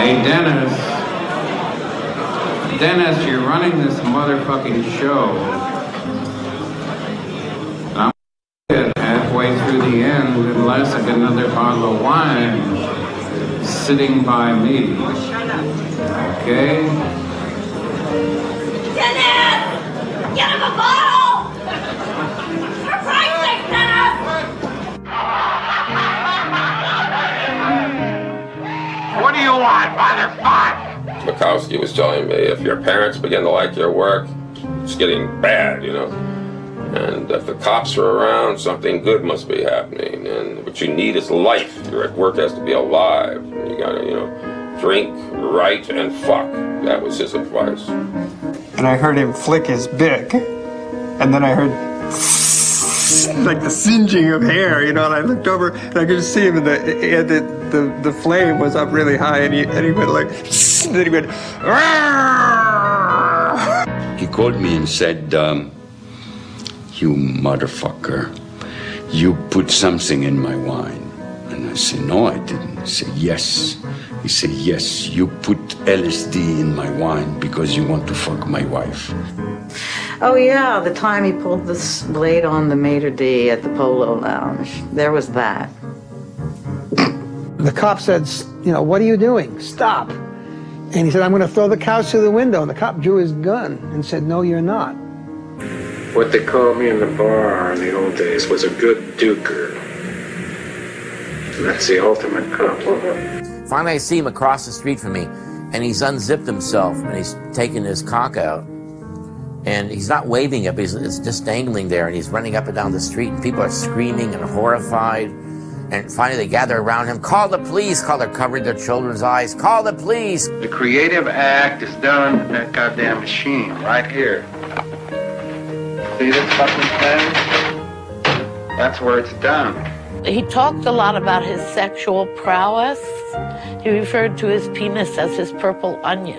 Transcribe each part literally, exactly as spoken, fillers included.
Hey, Dennis. Dennis, you're running this motherfucking show. I'm halfway through the end unless I get another bottle of wine sitting by me. Okay? Dennis! Get him a bottle! For Christ's sake, Dennis! What do you want, motherfucker? Bukowski was telling me, if your parents begin to like your work, it's getting bad, you know. And if the cops are around, something good must be happening. And what you need is life. Your work has to be alive. You gotta, you know, drink, write, and fuck. That was his advice. And I heard him flick his bick. And then I heard like the singeing of hair, you know, and I looked over and I could see him, and the, and the, the, the flame was up really high, and he, and he went like, and then he went, Arr! He called me and said, um, you motherfucker, you put something in my wine. And I said, no, I didn't. He said, yes. He said, yes, you put L S D in my wine because you want to fuck my wife. Oh, yeah, the time he pulled this blade on the maitre d' at the Polo Lounge. There was that. The cop said, you know, what are you doing? Stop. And he said, I'm going to throw the couch through the window. And the cop drew his gun and said, no, you're not. What they called me in the bar in the old days was a good duker. And that's the ultimate compliment. Finally, I see him across the street from me, and he's unzipped himself, and he's taking his cock out. And he's not waving it, but he's, it's just dangling there, and he's running up and down the street, and people are screaming and horrified. And finally, they gather around him. Call the police! Call, they're covering their children's eyes. Call the police! The creative act is done in that goddamn machine right here. See this fucking thing? That's where it's done. He talked a lot about his sexual prowess. He referred to his penis as his purple onion.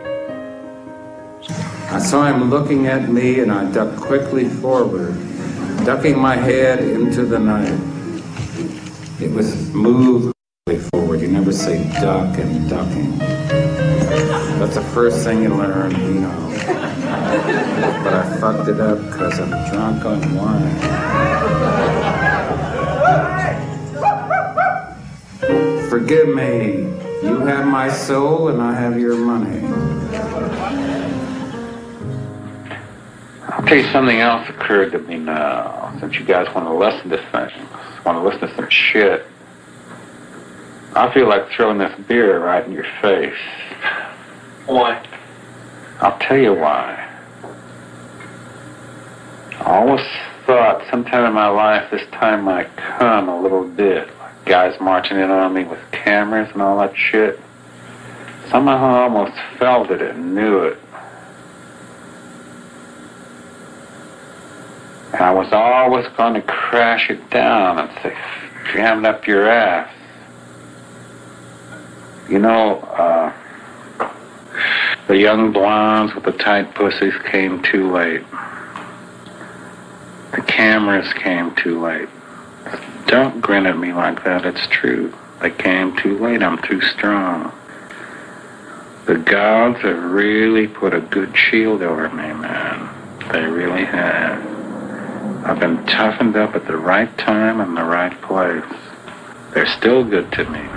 I saw him looking at me, and I ducked quickly forward, ducking my head into the night. It was move forward. You never say duck and ducking. That's the first thing you learn, you know. But I fucked it up because I'm drunk on wine. Forgive me. You have my soul and I have your money. I'll tell you something else occurred to me now, since you guys want to listen to things, want to listen to some shit. I feel like throwing this beer right in your face. Why? I'll tell you why. I always thought sometime in my life this time might come a little bit. Like guys marching in on me with cameras and all that shit. Somehow I almost felt it and knew it. And I was always going to crash it down and say, jam it up your ass. You know, uh, the young blondes with the tight pussies came too late. The cameras came too late. Don't grin at me like that, it's true. They came too late, I'm too strong. The gods have really put a good shield over me, man. They really have. I've been toughened up at the right time and the right place. They're still good to me.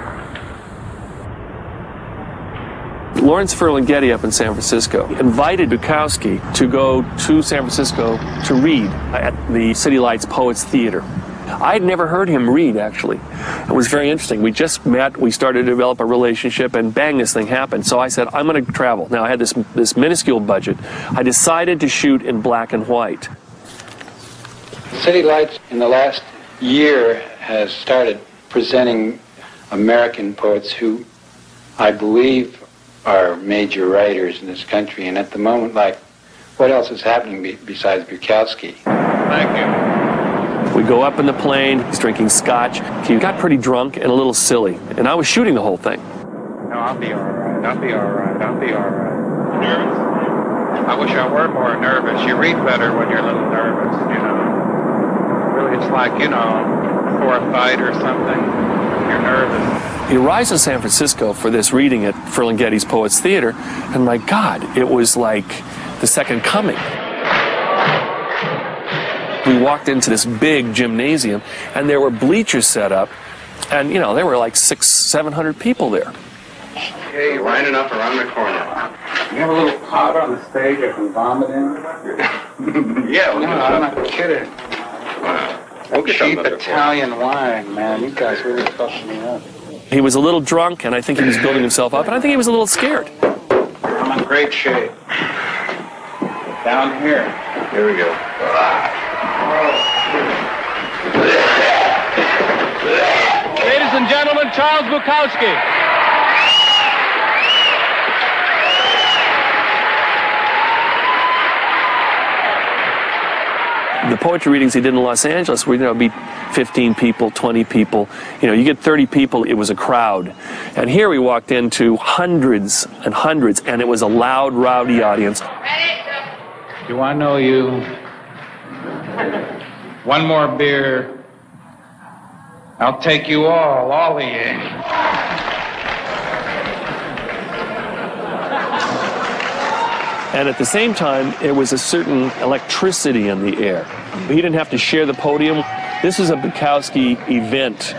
Lawrence Ferlinghetti up in San Francisco invited Bukowski to go to San Francisco to read at the City Lights Poets Theater. I had never heard him read, actually. It was very interesting. We just met, we started to develop a relationship, and bang, this thing happened. So I said, I'm going to travel. Now, I had this, this minuscule budget. I decided to shoot in black and white. City Lights in the last year has started presenting American poets who I believe are major writers in this country. And at the moment, like, what else is happening be besides Bukowski? Thank you. We go up in the plane, he's drinking scotch. He got pretty drunk and a little silly, and I was shooting the whole thing. No, I'll be all right. I'll be all right. I'll be all right. Nervous? I wish I were more nervous. You read better when you're a little nervous, you know. Really, it's like, you know, before a fight or something, you're nervous. He arrives in San Francisco for this reading at Ferlinghetti's Poets Theater, and my God, it was like the second coming. We walked into this big gymnasium, and there were bleachers set up, and, you know, there were like six, seven hundred people there. Okay, you're lining up around the corner. You have a little pot on the stage I can vomit in? Yeah, No, I'm not kidding. We'll get Cheap another Italian wine, man. You guys really fucked me up. He was a little drunk, and I think he was building himself up, and I think he was a little scared. I'm in great shape. Down here. Here we go. Ladies and gentlemen, Charles Bukowski. The poetry readings he did in Los Angeles were, you know, be fifteen people, twenty people. You know, you get thirty people, it was a crowd. And here we walked into hundreds and hundreds, and it was a loud, rowdy audience. Do I know you? One more beer. I'll take you all, all of you. And at the same time, there was a certain electricity in the air. He didn't have to share the podium. This is a Bukowski event.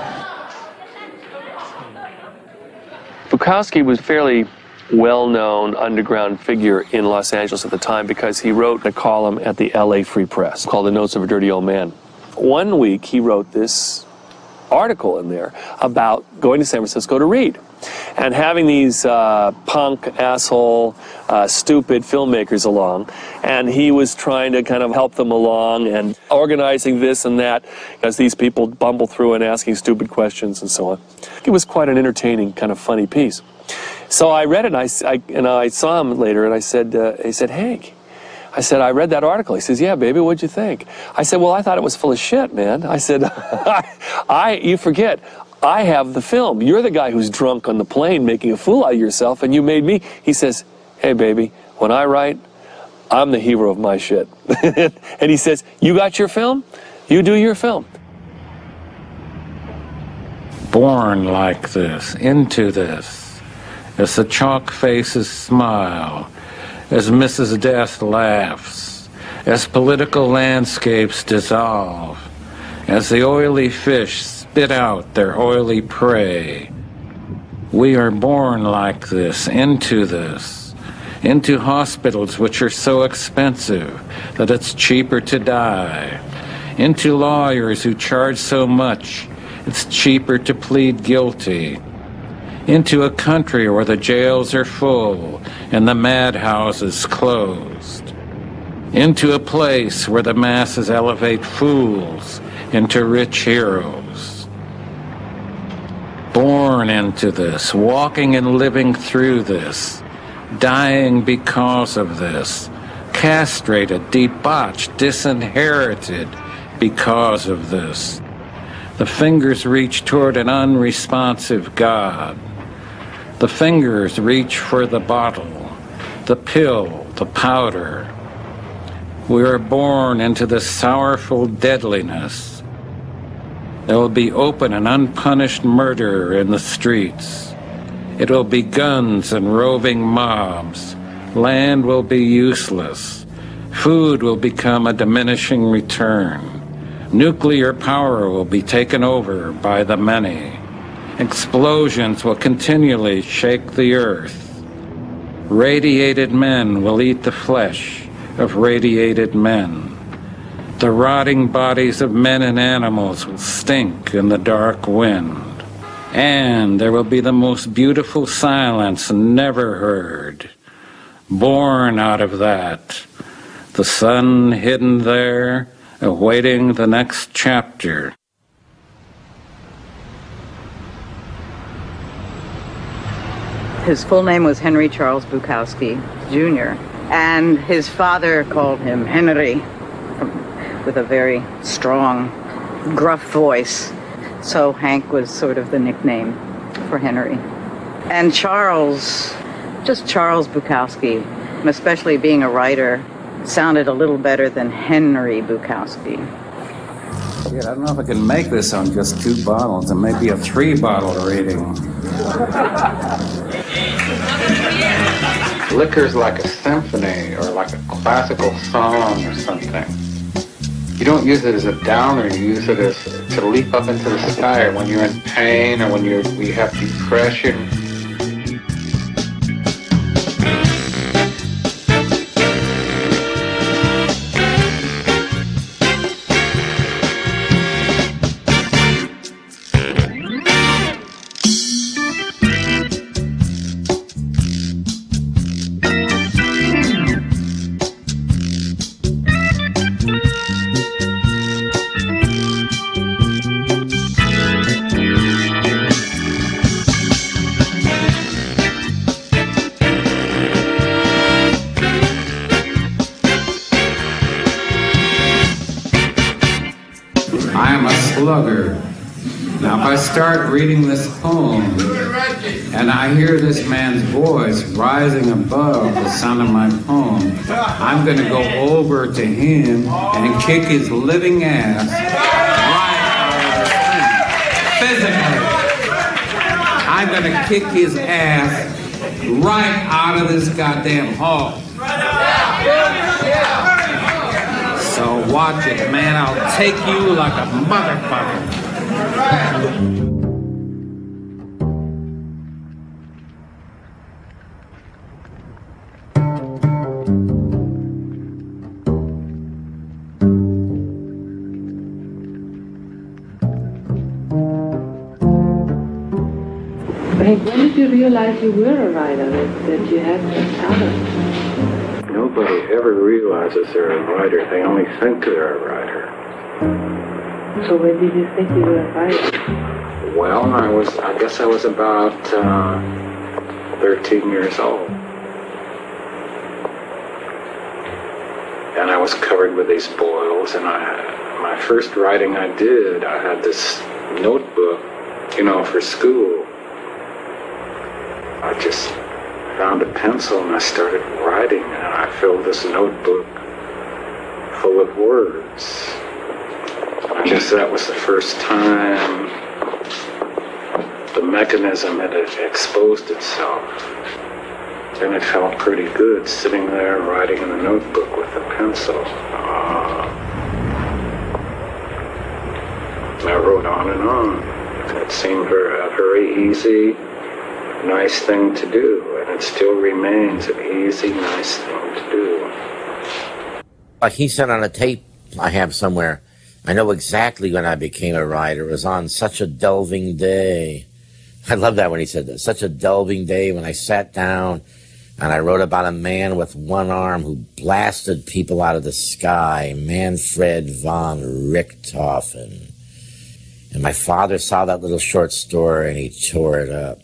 Bukowski was a fairly well-known underground figure in Los Angeles at the time because he wrote a column at the L A Free Press called The Notes of a Dirty Old Man. One week, he wrote this article in there about going to San Francisco to read and having these uh, punk, asshole, uh, stupid filmmakers along, and he was trying to kind of help them along and organizing this and that as these people bumble through and asking stupid questions and so on. It was quite an entertaining, kind of funny piece. So I read it, and I, I, and I saw him later, and I said, uh, he said, Hank, I said, I read that article. He says, yeah, baby, what'd you think? I said, well, I thought it was full of shit, man. I said, I, you forget, I have the film. You're the guy who's drunk on the plane making a fool out of yourself, and you made me. He says, hey, baby, when I write, I'm the hero of my shit. And he says, you got your film? You do your film. Born like this, into this, as the chalk faces smile, as Missus Death laughs, as political landscapes dissolve, as the oily fish spit out their oily prey. We are born like this, into this, into hospitals which are so expensive that it's cheaper to die, into lawyers who charge so much it's cheaper to plead guilty, into a country where the jails are full and the madhouses closed, into a place where the masses elevate fools into rich heroes. Born into this, walking and living through this, dying because of this, castrated, debauched, disinherited because of this. The fingers reach toward an unresponsive God. The fingers reach for the bottle, the pill, the powder. We are born into this sorrowful deadliness. There will be open and unpunished murder in the streets. It will be guns and roving mobs. Land will be useless. Food will become a diminishing return. Nuclear power will be taken over by the many. Explosions will continually shake the earth. Radiated men will eat the flesh of radiated men. The rotting bodies of men and animals will stink in the dark wind. And there will be the most beautiful silence never heard. Born out of that, the sun hidden there, awaiting the next chapter. His full name was Henry Charles Bukowski, Junior, and his father called him Henry, with a very strong, gruff voice. So Hank was sort of the nickname for Henry. And Charles, just Charles Bukowski, especially being a writer, sounded a little better than Henry Bukowski. Shit, I don't know if I can make this on just two bottles, and maybe a three-bottle rating. Liquor's like a symphony or like a classical song or something. You don't use it as a downer, you use it as to leap up into the sky, or when you're in pain, or when you're, we have depression. Slugger. Now, if I start reading this poem and I hear this man's voice rising above the sound of my poem, I'm going to go over to him and kick his living ass right out of this thing. Physically. I'm going to kick his ass right out of this goddamn hall. So watch it, man. I'll take you like a motherfucker. Hank, when did you realize you were a writer, that, that you had that talent? Nobody ever realizes they're a writer. They only think they're a writer. So when did you think you were a writer? Well, I was, I guess I was about uh, thirteen years old. And I was covered with these boils, and I, my first writing I did, I had this notebook, you know, for school. I just found a pencil and I started writing, and I filled this notebook full of words. I guess that was the first time the mechanism had exposed itself. And it felt pretty good sitting there writing in a notebook with a pencil. Uh, I wrote on and on. It seemed very, a very easy, nice thing to do, and it still remains an easy, nice thing to do. Like he said on a tape I have somewhere, I know exactly when I became a writer. It was on such a delving day. I love that when he said that. Such a delving day when I sat down and I wrote about a man with one arm who blasted people out of the sky, Manfred von Richthofen. And my father saw that little short story and he tore it up.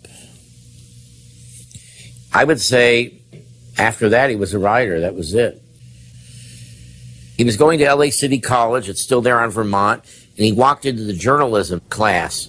I would say after that he was a writer. That was it. He was going to L A City College. It's still there on Vermont. And he walked into the journalism class.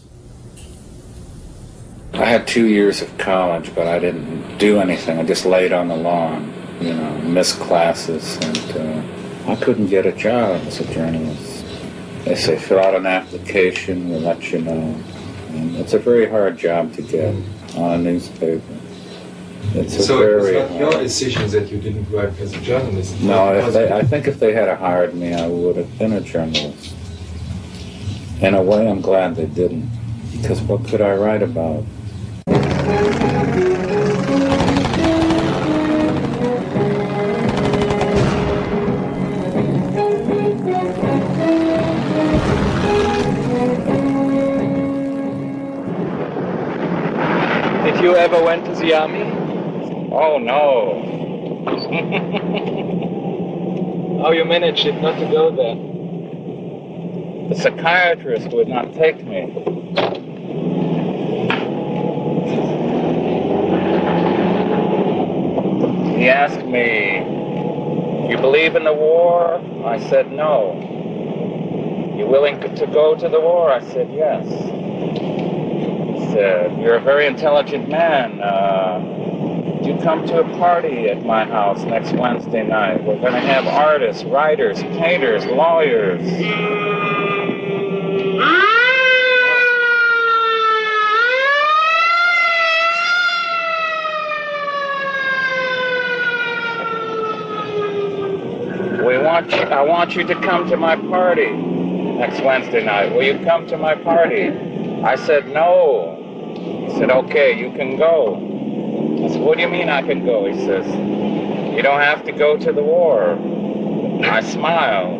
I had two years of college, but I didn't do anything. I just laid on the lawn, you know, missed classes, and uh, I couldn't get a job as a journalist. They say fill out an application, we'll let you know. And it's a very hard job to get on a newspaper. It's a so very it's not hard... your decision that you didn't work as a journalist? No, if they, I think if they had hired me, I would have been a journalist. In a way, I'm glad they didn't, because what could I write about? Did you ever went to the army? Oh, no. How you managed it not to go there? The psychiatrist would not take me. He asked me, you believe in the war? I said, no. You willing to go to the war? I said, yes. He said, you're a very intelligent man. Uh, you come to a party at my house next Wednesday night. We're going to have artists, writers, painters, lawyers. I want you to come to my party next Wednesday night. Will you come to my party? I said, no. He said, okay, you can go. I said, what do you mean I can go? He says, you don't have to go to the war. I smiled.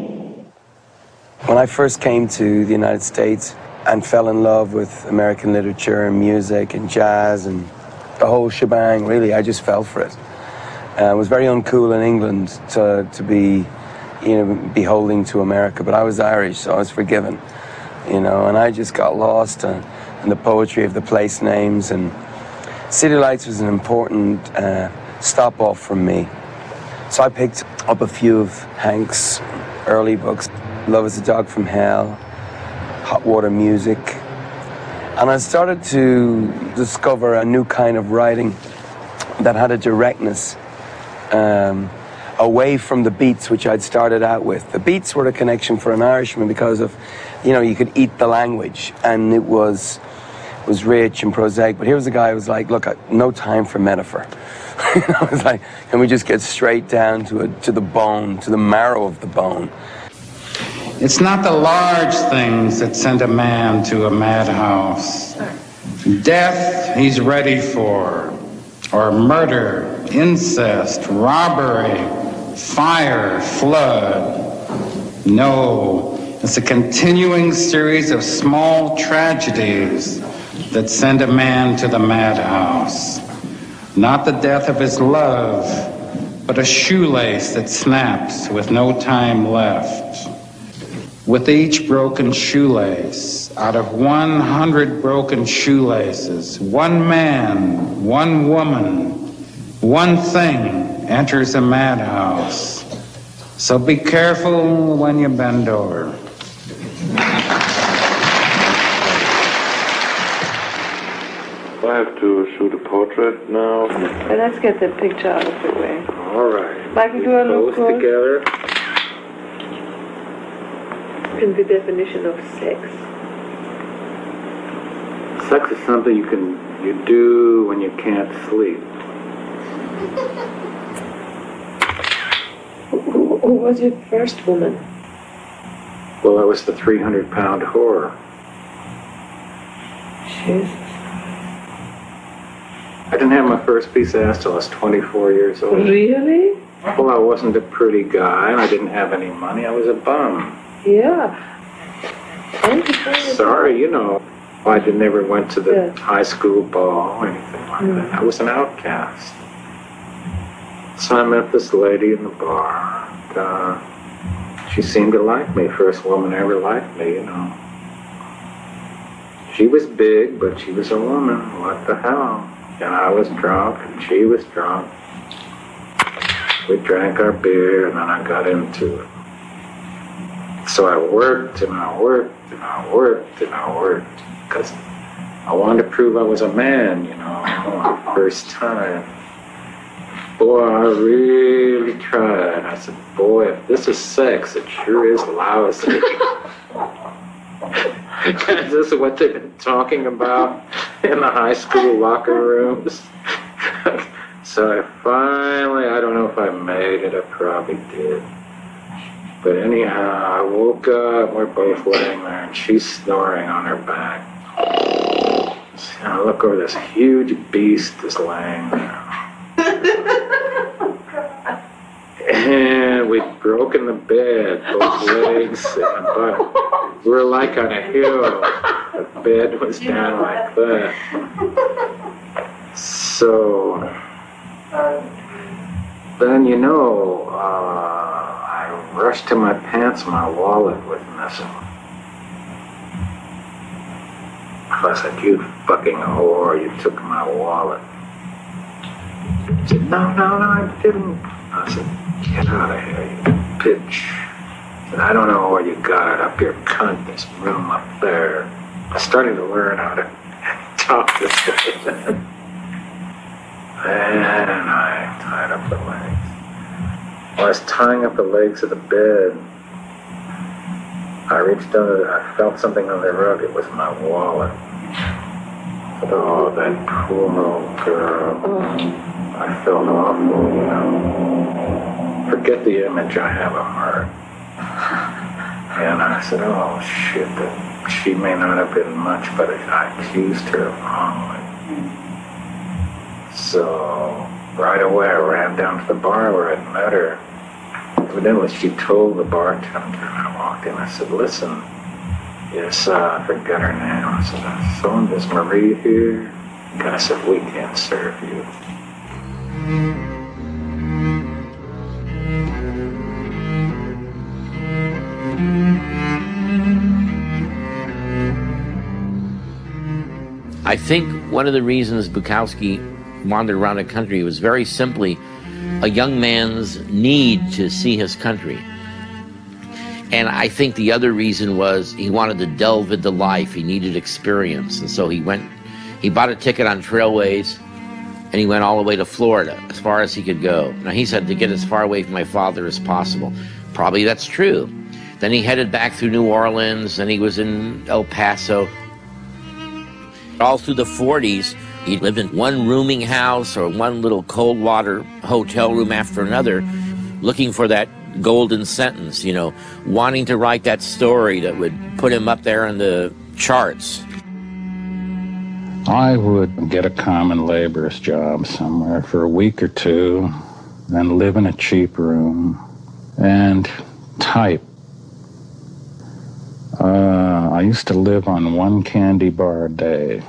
When I first came to the United States and fell in love with American literature and music and jazz and the whole shebang, really, I just fell for it. Uh, it was very uncool in England to, to be, you know, beholding to America, but I was Irish, so I was forgiven, you know, and I just got lost uh, in the poetry of the place names, and City Lights was an important uh, stop-off from me. So I picked up a few of Hank's early books, Love is a Dog from Hell, Hot Water Music, and I started to discover a new kind of writing that had a directness um, away from the beats which I'd started out with. The beats were a connection for an Irishman because of, you know, you could eat the language, and it was was rich and prosaic. But here was a guy who was like, look, no time for metaphor. You know, it was like, can we just get straight down to a, to the bone, to the marrow of the bone? It's not the large things that send a man to a madhouse. Death he's ready for, or murder, incest, robbery, fire, flood. No, it's a continuing series of small tragedies that send a man to the madhouse. Not the death of his love, but a shoelace that snaps with no time left. With each broken shoelace, out of one hundred broken shoelaces, one man, one woman, one thing enters a madhouse. So be careful when you bend over. I have to shoot a portrait now. But let's get the picture out of the way. All right. Michael, do I look Pose together. And the definition of sex. Sex is something you can you do when you can't sleep. Who, who was your first woman? Well, I was the three hundred pound whore. Jesus. I didn't have my first piece of ass till I was twenty-four years old. Really? Well, I wasn't a pretty guy, and I didn't have any money. I was a bum. Yeah. Sorry, you know, I didn't never went to the Yeah. high school ball or anything like Mm. that. I was an outcast. So I met this lady in the bar. And, uh, she seemed to like me. First woman ever liked me, you know. She was big, but she was a woman. What the hell? And I was drunk, and she was drunk. We drank our beer, and then I got into it. So I worked, and I worked, and I worked, and I worked, because I wanted to prove I was a man, you know, first time. Boy, I really tried. I said, boy, if this is sex, it sure is lousy. This is what they've been talking about in the high school locker rooms. So I finally, I don't know if I made it, I probably did. But anyhow, I woke up, we're both laying there, and she's snoring on her back. And I look over, this huge beast is laying there. And we'd broken the bed, both legs and the butt. We were like on a hill. The bed was down like that. So, then, you know, uh, I rushed to my pants, my wallet was missing. I said, you fucking whore, you took my wallet. She said, no, no, no, I didn't. I said, get out of here, you bitch. I said, I don't know where you got it, up your cunt, this room up there. I started to learn how to talk this way. And I tied up the legs. While I was tying up the legs of the bed, I reached under, I felt something on the rug. It was my wallet. I said, oh, that poor little girl. I felt awful, you know. forget the image I have of her. And I said, oh, shit, that she may not have been much, but I accused her wrongly. So right away I ran down to the bar where I'd met her. Evidently she told the bartender, and I walked in, I said, listen, yes, uh, I forget her name. I said, I saw this Marie here. The guy said, we can't serve you. I think one of the reasons Bukowski wandered around the country was very simply a young man's need to see his country. And I think the other reason was he wanted to delve into life. He needed experience. And so he went, he bought a ticket on Trailways, and he went all the way to Florida, as far as he could go. Now, he said to get as far away from my father as possible. Probably that's true. Then he headed back through New Orleans, and he was in El Paso. All through the forties, he lived in one rooming house or one little cold water hotel room after another, looking for that golden sentence, you know, wanting to write that story that would put him up there in the charts. I would get a common laborer's job somewhere for a week or two, then live in a cheap room and type. Uh, I used to live on one candy bar a day.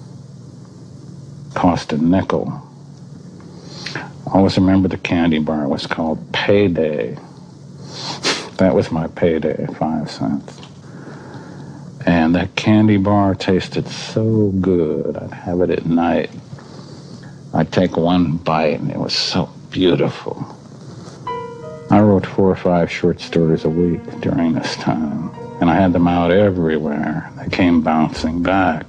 Cost a nickel. I always remember the candy bar was called Payday. That was my payday, five cents. And that candy bar tasted so good. I'd have it at night. I'd take one bite and it was so beautiful. I wrote four or five short stories a week during this time. And I had them out everywhere. They came bouncing back.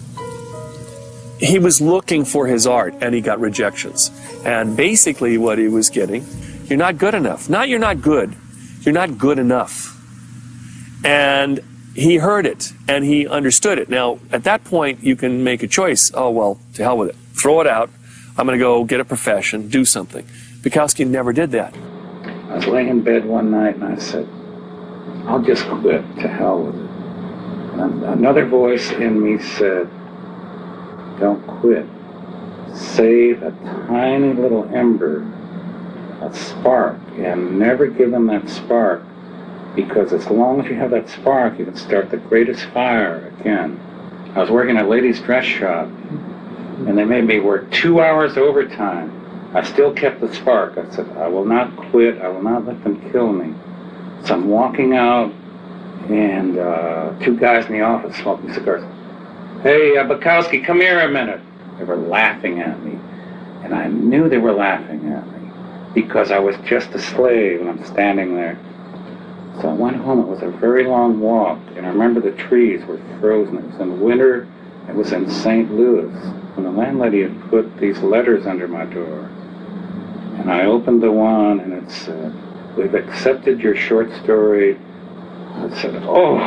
He was looking for his art, and he got rejections. And basically what he was getting, you're not good enough. Not you're not good. You're not good enough. And he heard it, and he understood it. Now, at that point, you can make a choice. Oh, well, to hell with it. Throw it out. I'm going to go get a profession, do something. Bukowski never did that. I was laying in bed one night, and I said, I'll just quit, to hell with it. And another voice in me said, don't quit. Save a tiny little ember, a spark, and never give them that spark, because as long as you have that spark, you can start the greatest fire again. I was working at a ladies' dress shop, and they made me work two hours overtime. I still kept the spark. I said, I will not quit. I will not let them kill me. So I'm walking out, and uh, two guys in the office smoking cigars. Hey, uh, Bukowski, come here a minute. They were laughing at me, and I knew they were laughing at me because I was just a slave, and I'm standing there. So I went home. It was a very long walk, and I remember the trees were frozen. It was in winter. It was in Saint Louis, and the landlady had put these letters under my door. And I opened the one, and it said, we've accepted your short story. I said, oh,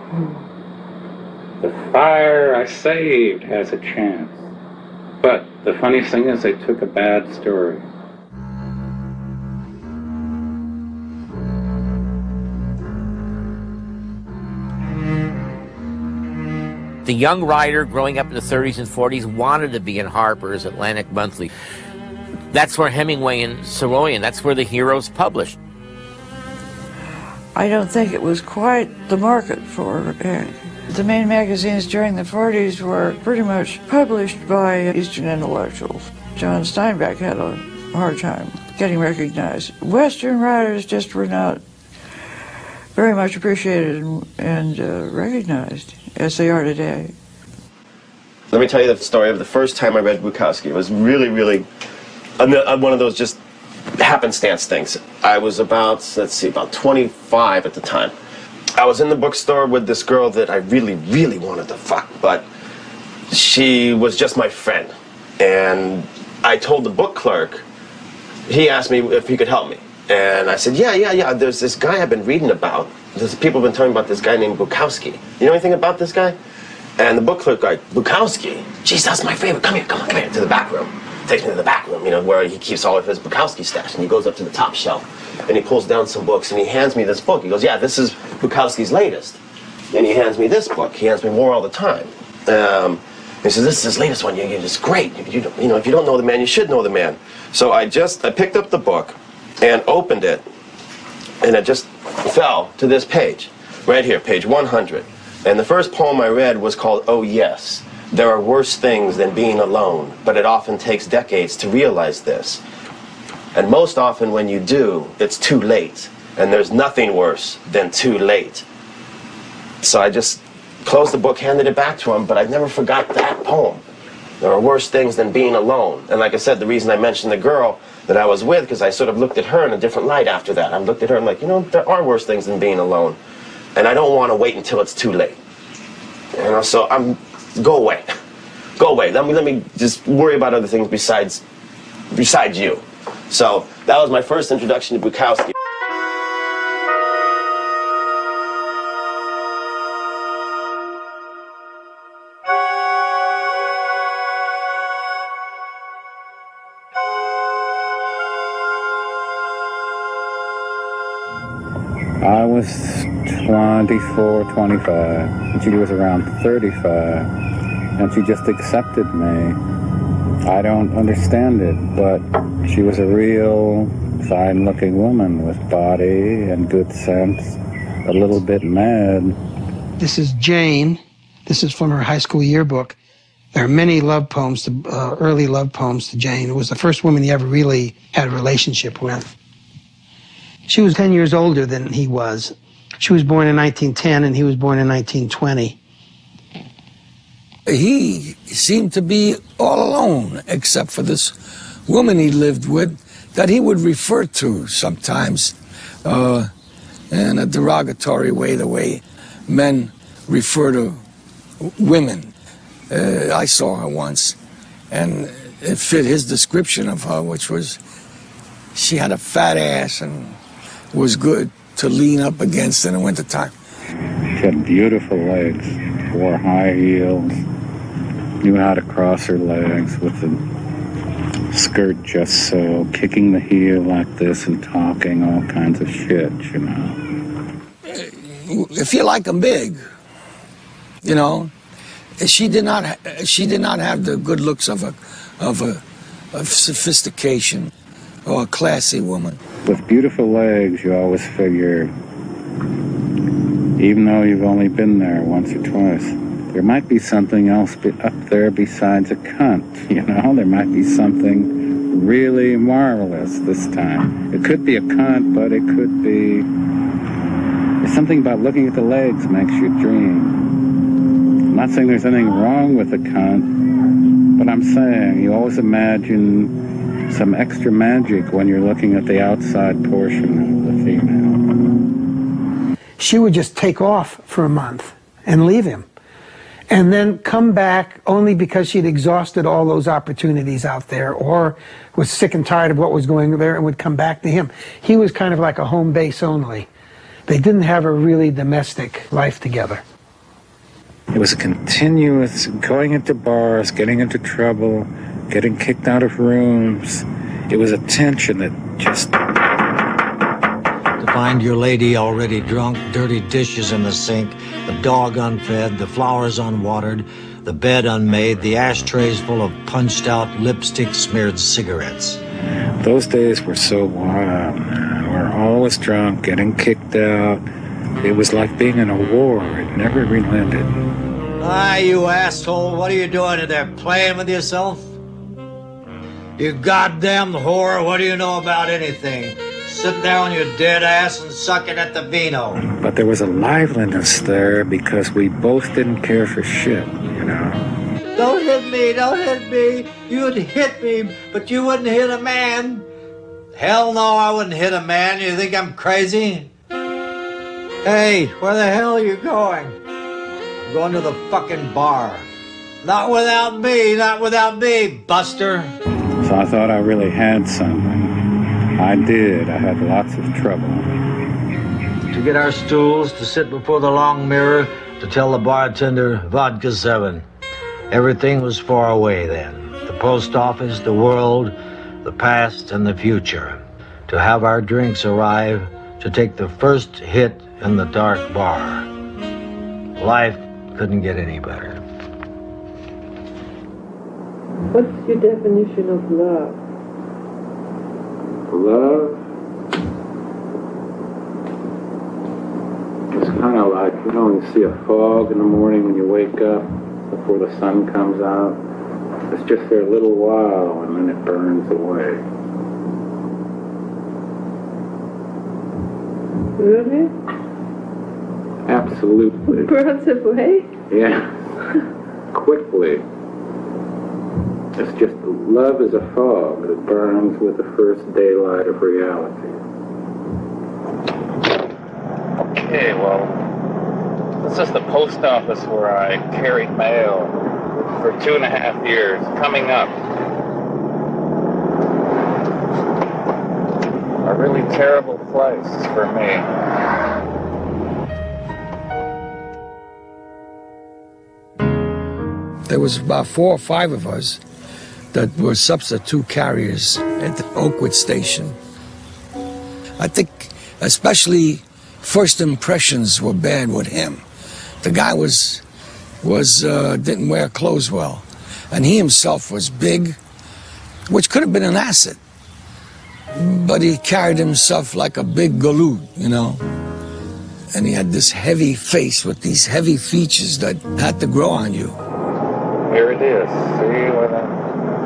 the fire I saved has a chance. But the funniest thing is they took a bad story. The young writer growing up in the thirties and forties wanted to be in Harper's, Atlantic Monthly. That's where Hemingway and Saroyan, that's where the heroes published. I don't think it was quite the market for it. The main magazines during the forties were pretty much published by Eastern intellectuals. John Steinbeck had a hard time getting recognized. Western writers just were not very much appreciated and, and uh, recognized as they are today. Let me tell you the story of the first time I read Bukowski. It was really, really one of those just happenstance things. I was about, let's see, about twenty-five at the time. I was in the bookstore with this girl that I really, really wanted to fuck, but she was just my friend. And I told the book clerk, he asked me if he could help me. And I said, yeah, yeah, yeah, there's this guy I've been reading about. There's people have been telling me about this guy named Bukowski. You know anything about this guy? And the book clerk like, Bukowski? Jeez, that's my favorite. Come here, come on, come here, to the back room. takes me to the back room, you know, where he keeps all of his Bukowski stash. And he goes up to the top shelf, and he pulls down some books, and he hands me this book. He goes, yeah, this is Bukowski's latest. And he hands me this book. He hands me more all the time. Um, he says, this is his latest one. You, you, it's great. You, you know, if you don't know the man, you should know the man. So I just, I picked up the book and opened it, and it just fell to this page, right here, page one hundred. And the first poem I read was called Oh Yes. There are worse things than being alone, but it often takes decades to realize this. And most often when you do, it's too late. And there's nothing worse than too late. So I just closed the book, handed it back to him, but I never forgot that poem. There are worse things than being alone. And like I said, the reason I mentioned the girl that I was with, because I sort of looked at her in a different light after that. I looked at her and like, you know, there are worse things than being alone. And I don't want to wait until it's too late. You know, so I'm, go away. Go away. Let me, let me just worry about other things besides, besides you. So that was my first introduction to Bukowski. I was twenty-four, twenty-five, and she was around thirty-five, and she just accepted me. I don't understand it, but she was a real fine-looking woman with body and good sense, a little bit mad. This is Jane. This is from her high school yearbook. There are many love poems, to, uh, early love poems to Jane. It was the first woman he ever really had a relationship with. She was ten years older than he was. She was born in nineteen ten and he was born in nineteen twenty. He seemed to be all alone, except for this woman he lived with that he would refer to sometimes uh, in a derogatory way, the way men refer to women. Uh, I saw her once, and it fit his description of her, which was she had a fat ass and was good to lean up against in the wintertime. She had beautiful legs, wore high heels, knew how to cross her legs with the skirt just so, kicking the heel like this and talking all kinds of shit, you know. If you like them big, you know, she did not. She did not have the good looks of a, of a, of sophistication or a classy woman. With beautiful legs, you always figure, even though you've only been there once or twice, there might be something else up there besides a cunt, you know? There might be something really marvelous this time. It could be a cunt, but it could be... There's something about looking at the legs makes you dream. I'm not saying there's anything wrong with a cunt, but I'm saying you always imagine some extra magic when you're looking at the outside portion of the female. She would just take off for a month and leave him, and then come back only because she'd exhausted all those opportunities out there or was sick and tired of what was going there and would come back to him. He was kind of like a home base only. They didn't have a really domestic life together. It was a continuous going into bars, getting into trouble, getting kicked out of rooms. It was a tension that just... To find your lady already drunk, dirty dishes in the sink, the dog unfed, the flowers unwatered, the bed unmade, the ashtrays full of punched-out, lipstick-smeared cigarettes. Those days were so wild, man. We were always drunk, getting kicked out. It was like being in a war. It never relented. Ah, you asshole, what are you doing in there, playing with yourself? You goddamn whore, what do you know about anything? Sitting there on your dead ass and sucking at the vino. But there was a liveliness there because we both didn't care for shit, you know? Don't hit me, don't hit me. You'd hit me, but you wouldn't hit a man. Hell no, I wouldn't hit a man. You think I'm crazy? Hey, where the hell are you going? I'm going to the fucking bar. Not without me, not without me, Buster. So I thought I really had something. I did. I had lots of trouble. To get our stools, to sit before the long mirror, to tell the bartender, vodka seven. Everything was far away then. The post office, the world, the past, and the future. To have our drinks arrive, to take the first hit in the dark bar. Life couldn't get any better. What's your definition of love? Love is kind of like, you know, when you see a fog in the morning when you wake up before the sun comes out. It's just there a little while and then it burns away. Really? Absolutely. Burns away? Yeah. Quickly. It's just, love is a fog that burns with the first daylight of reality. Okay, well, this is the post office where I carried mail for two and a half years, coming up. A really terrible place for me. There was about four or five of us that were substitute carriers at the Oakwood station. I think especially first impressions were bad with him. The guy was, was uh, didn't wear clothes well. And he himself was big, which could have been an asset. But he carried himself like a big galoot, you know. And he had this heavy face with these heavy features that had to grow on you. Here it is. See what I...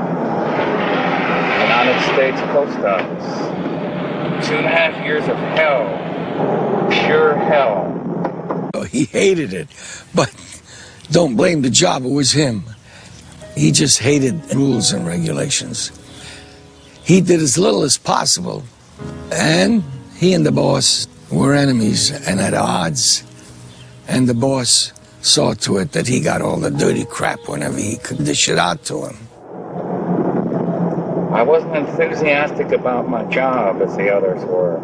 United States Post Office. Two and a half years of hell. Pure hell. Oh, he hated it, but don't blame the job, it was him. He just hated rules and regulations. He did as little as possible, and he and the boss were enemies and at odds, and the boss saw to it that he got all the dirty crap whenever he could dish it out to him. I wasn't enthusiastic about my job as the others were.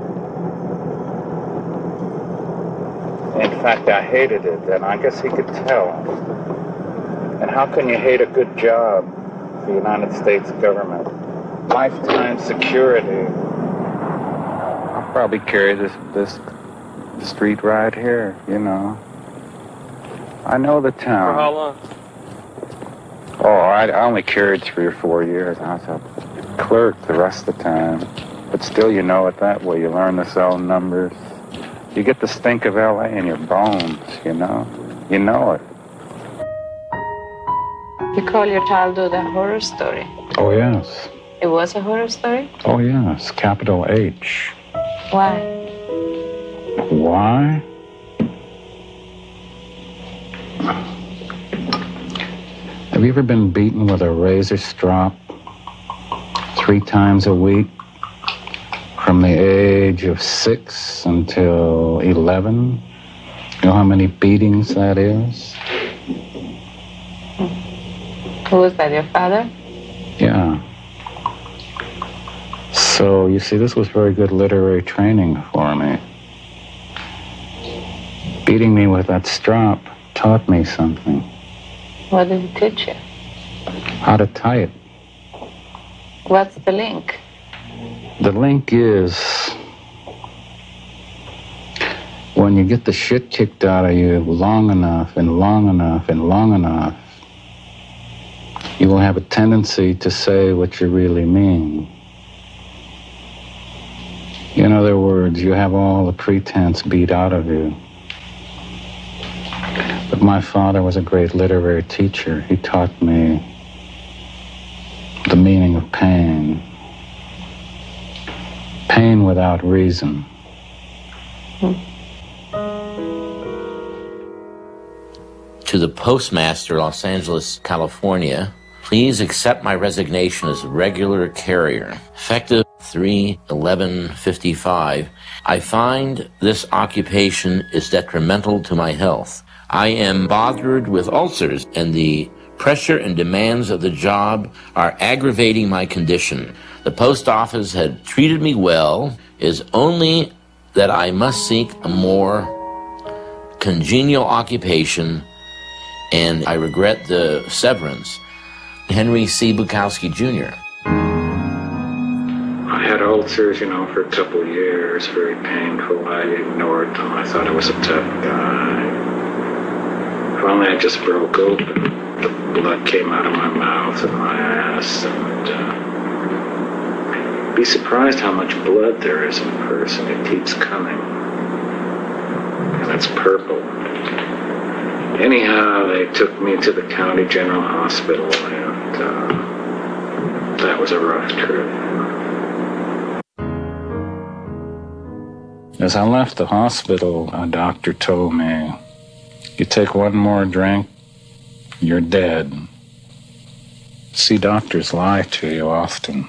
In fact, I hated it, and I guess he could tell. And how can you hate a good job, the United States government? Lifetime security. I'll probably carry this, this street right here, you know. I know the town. For how long? Oh, I, I only carried three or four years. I was a clerk the rest of the time. But still, you know it that way. You learn the cell numbers. You get the stink of L A in your bones, you know? You know it. You call your childhood a horror story. Oh, yes. It was a horror story? Oh, yes. Capital H. Why? Why? Have you ever been beaten with a razor strop three times a week from the age of six until eleven? You know how many beatings that is? Who was that, your father? Yeah. So, you see, this was very good literary training for me. Beating me with that strop taught me something. What did he teach you? How to type. What's the link? The link is when you get the shit kicked out of you long enough and long enough and long enough, you will have a tendency to say what you really mean. In other words, you have all the pretense beat out of you. But my father was a great literary teacher. He taught me the meaning of pain. Pain without reason. To the postmaster, Los Angeles, California, please accept my resignation as a regular carrier. Effective three eleven fifty-five, I find this occupation is detrimental to my health. I am bothered with ulcers, and the pressure and demands of the job are aggravating my condition. The post office had treated me well, is only that I must seek a more congenial occupation And I regret the severance. Henry C. Bukowski, Junior I had ulcers, you know, for a couple of years, very painful. I ignored them. I thought I was a tough guy. Finally, I just broke open. The blood came out of my mouth and my ass, and uh, be surprised how much blood there is in a person. It keeps coming, and it's purple. Anyhow, they took me to the County General Hospital, and uh, that was a rough trip. As I left the hospital, a doctor told me, you take one more drink, you're dead. See, doctors lie to you often.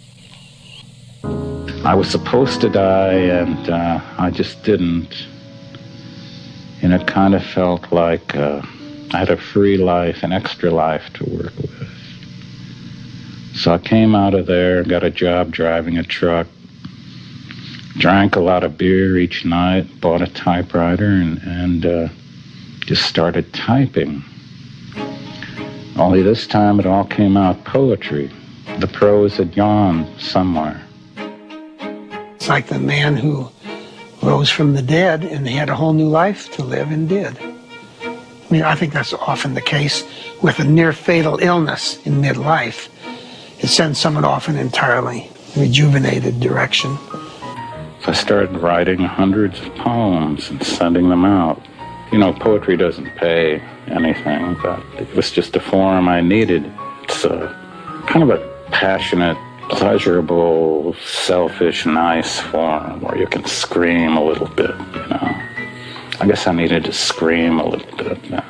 I was supposed to die, and uh, I just didn't. And it kind of felt like uh, I had a free life, an extra life to work with. So I came out of there, got a job driving a truck, drank a lot of beer each night, bought a typewriter, and, and uh, just started typing. Only this time it all came out poetry. The prose had gone somewhere. It's like the man who rose from the dead and he had a whole new life to live and did. I mean, I think that's often the case with a near-fatal illness in midlife. It sends someone off an entirely rejuvenated direction. I started writing hundreds of poems and sending them out. You know, poetry doesn't pay anything, but it was just a form I needed. It's a kind of a passionate, pleasurable, selfish, nice form where you can scream a little bit, you know. I guess I needed to scream a little bit then.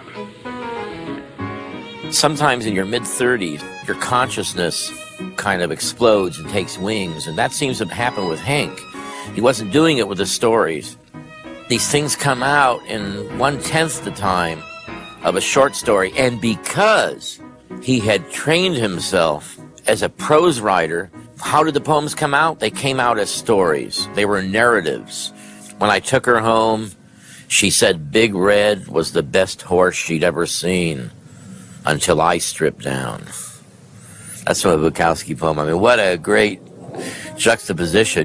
Sometimes in your mid-thirties, your consciousness kind of explodes and takes wings, and that seems to happen with Hank. He wasn't doing it with the stories. These things come out in one-tenth the time of a short story, and because he had trained himself as a prose writer, how did the poems come out? They came out as stories. They were narratives. When I took her home, she said Big Red was the best horse she'd ever seen until I stripped down. That's from a Bukowski poem. I mean, what a great juxtaposition.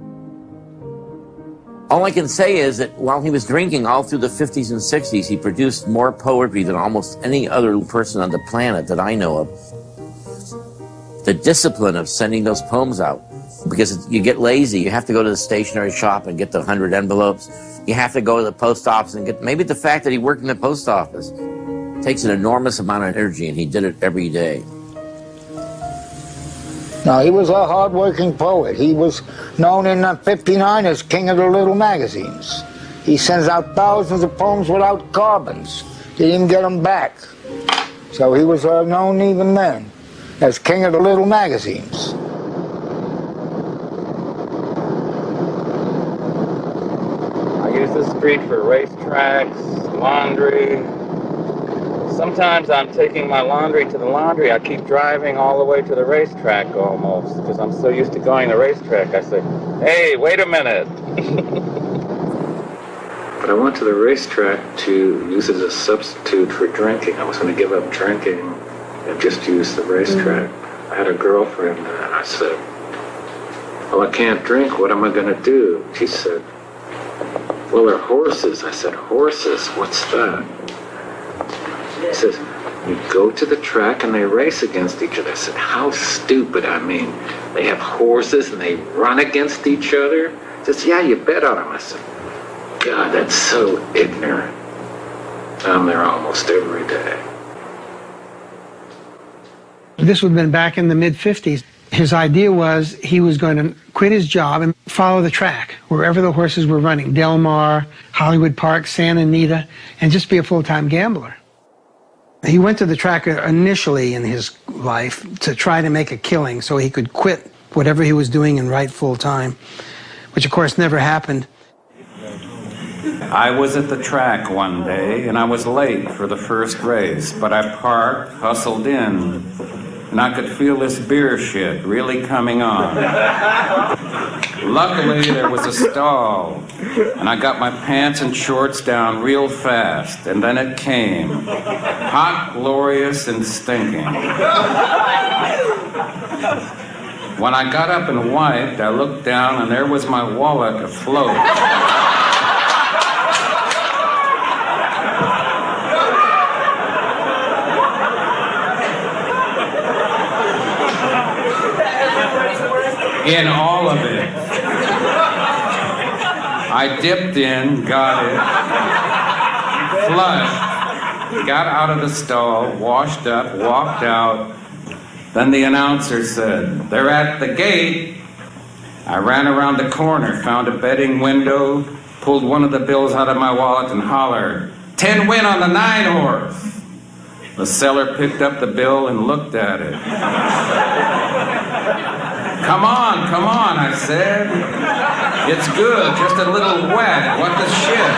All I can say is that while he was drinking all through the fifties and sixties, he produced more poetry than almost any other person on the planet that I know of. The discipline of sending those poems out, because you get lazy. You have to go to the stationery shop and get the hundred envelopes. You have to go to the post office and get, maybe the fact that he worked in the post office takes an enormous amount of energy, and he did it every day. No, he was a hard-working poet. He was known in fifty-nine as king of the little magazines. He sends out thousands of poems without carbons. He didn't get them back. So he was uh, known even then as king of the little magazines. I use this street for racetracks, laundry. Sometimes I'm taking my laundry to the laundry. I keep driving all the way to the racetrack almost, because I'm so used to going to the racetrack. I say, hey, wait a minute. But I went to the racetrack to use it as a substitute for drinking. I was going to give up drinking and just use the racetrack. Mm-hmm. I had a girlfriend, and I said, well, I can't drink. What am I going to do? She said, well, they're horses. I said, horses? What's that? He says, you go to the track and they race against each other. I said, how stupid. I mean, they have horses and they run against each other? He says, yeah, you bet on them. I said, God, that's so ignorant. I'm there almost every day. This would have been back in the mid fifties. His idea was he was going to quit his job and follow the track wherever the horses were running, Del Mar, Hollywood Park, Santa Anita, and just be a full-time gambler. He went to the track initially in his life to try to make a killing so he could quit whatever he was doing and write full-time, which of course never happened. I was at the track one day and I was late for the first race, but I parked, hustled in, and I could feel this beer shit really coming on. Luckily, there was a stall, and I got my pants and shorts down real fast, and then it came. Hot, glorious, and stinking. When I got up and wiped, I looked down, and there was my wallet afloat. In all of it. I dipped in, got it, flushed, got out of the stall, washed up, walked out. Then the announcer said, "They're at the gate." I ran around the corner, found a betting window, pulled one of the bills out of my wallet and hollered, ten win on the nine horse. The seller picked up the bill and looked at it. Come on, come on, I said. It's good, just a little wet. What the shit?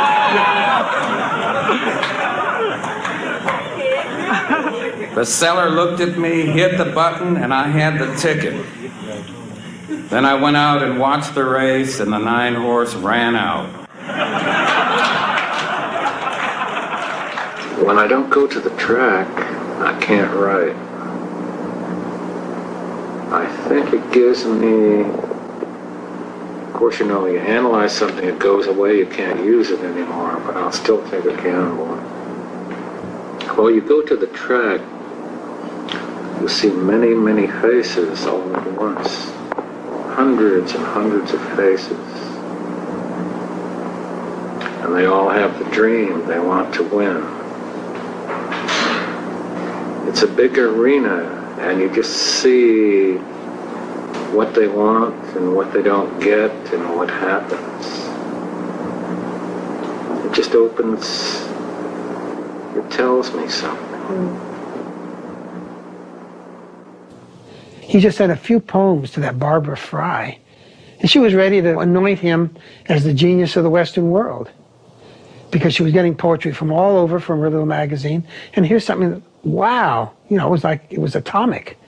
The seller looked at me, hit the button, and I had the ticket. Then I went out and watched the race, and the nine horse ran out. When I don't go to the track, I can't write. I think it gives me, of course, you know, you analyze something, it goes away, you can't use it anymore, but I'll still think of Cannonball. Well, you go to the track, you see many, many faces all at once. Hundreds and hundreds of faces. And they all have the dream, they want to win. It's a big arena, and you just see what they want and what they don't get and what happens. It just opens, it tells me something. He just had a few poems to that Barbara Fry, and she was ready to anoint him as the genius of the Western world, because she was getting poetry from all over, from her little magazine, and here's something that, wow, you know, it was like, it was atomic.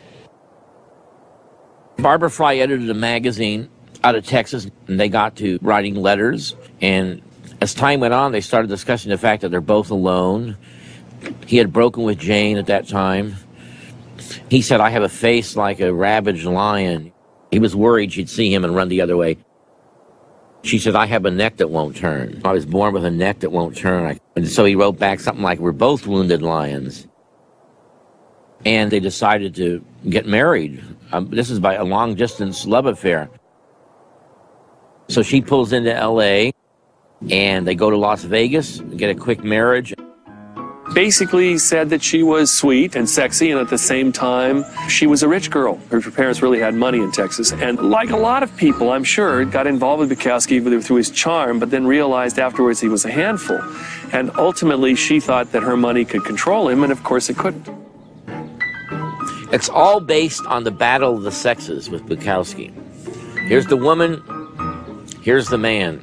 Barbara Fry edited a magazine out of Texas, and they got to writing letters, and as time went on, they started discussing the fact that they're both alone. He had broken with Jane at that time. He said, "I have a face like a ravaged lion." He was worried she'd see him and run the other way. She said, "I have a neck that won't turn. I was born with a neck that won't turn." And so he wrote back something like, "We're both wounded lions." And they decided to get married. Um, this is by a long-distance love affair. So she pulls into L A, and they go to Las Vegas, get a quick marriage. Basically said that she was sweet and sexy, and at the same time, she was a rich girl. Her parents really had money in Texas. And like a lot of people, I'm sure, got involved with Bukowski through his charm, but then realized afterwards he was a handful. And ultimately, she thought that her money could control him, and of course it couldn't. It's all based on the battle of the sexes with Bukowski. Here's the woman, here's the man.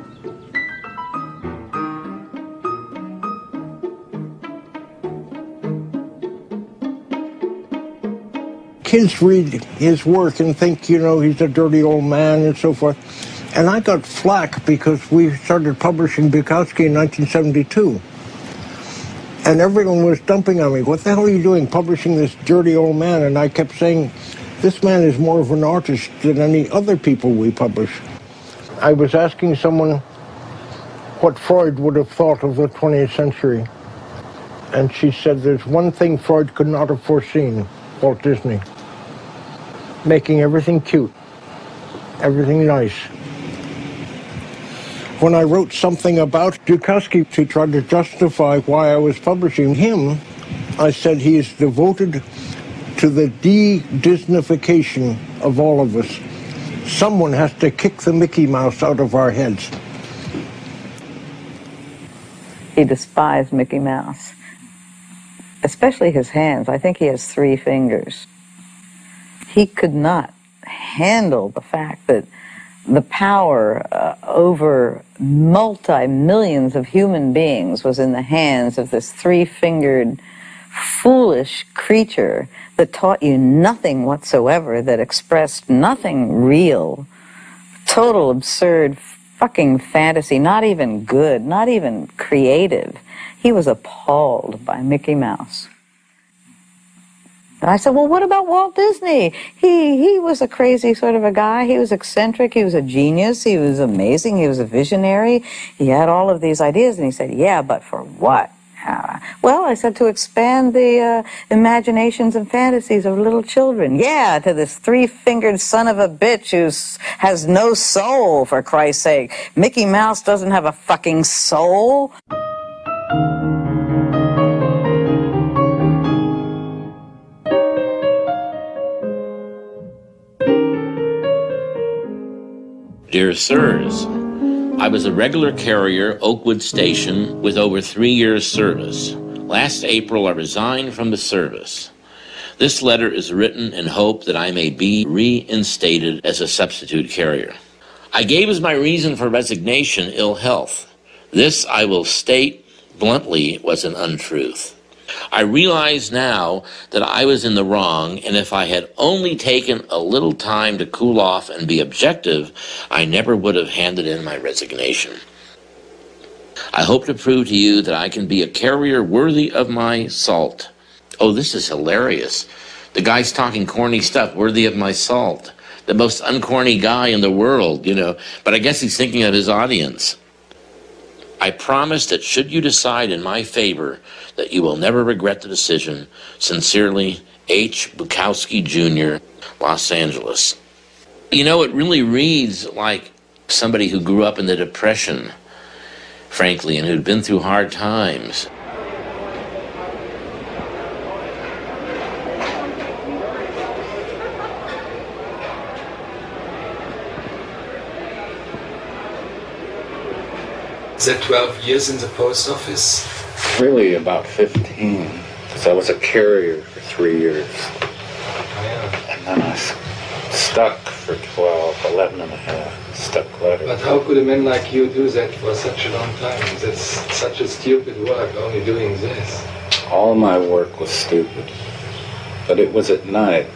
Kids read his work and think, you know, he's a dirty old man and so forth. And I got flack because we started publishing Bukowski in nineteen seventy-two. And everyone was dumping on me. What the hell are you doing, publishing this dirty old man? And I kept saying, this man is more of an artist than any other people we publish. I was asking someone what Freud would have thought of the twentieth century. And she said, there's one thing Freud could not have foreseen, Walt Disney. Making everything cute, everything nice. When I wrote something about Bukowski to try to justify why I was publishing him, I said he is devoted to the de-Disneyfication of all of us. Someone has to kick the Mickey Mouse out of our heads. He despised Mickey Mouse, especially his hands. I think he has three fingers. He could not handle the fact that the power uh, over multi-millions of human beings was in the hands of this three-fingered, foolish creature that taught you nothing whatsoever, that expressed nothing real, total absurd fucking fantasy, not even good, not even creative. He was appalled by Mickey Mouse. And I said, well, what about Walt Disney? He he was a crazy sort of a guy. He was eccentric. He was a genius. He was amazing. He was a visionary. He had all of these ideas. And he said, yeah, but for what? Uh, well, I said, to expand the uh, imaginations and fantasies of little children. Yeah, to this three-fingered son of a bitch who has no soul, for Christ's sake. Mickey Mouse doesn't have a fucking soul. Dear Sirs, I was a regular carrier, Oakwood Station, with over three years' service. Last April, I resigned from the service. This letter is written in hope that I may be reinstated as a substitute carrier. I gave as my reason for resignation ill health. This, I will state bluntly, was an untruth. I realize now that I was in the wrong, and if I had only taken a little time to cool off and be objective, I never would have handed in my resignation. I hope to prove to you that I can be a carrier worthy of my salt. Oh, this is hilarious. The guy's talking corny stuff, worthy of my salt. The most uncorny guy in the world, you know, but I guess he's thinking of his audience. I promise that should you decide in my favor, that you will never regret the decision. Sincerely, H. Bukowski, Junior, Los Angeles. You know, it really reads like somebody who grew up in the Depression, frankly, and who'd been through hard times. Is that twelve years in the post office? Really about fifteen, because I was a carrier for three years. And then I s- stuck for twelve, eleven and a half, stuck letters. But how could a man like you do that for such a long time? That's such a stupid work, only doing this. All my work was stupid, but it was at night.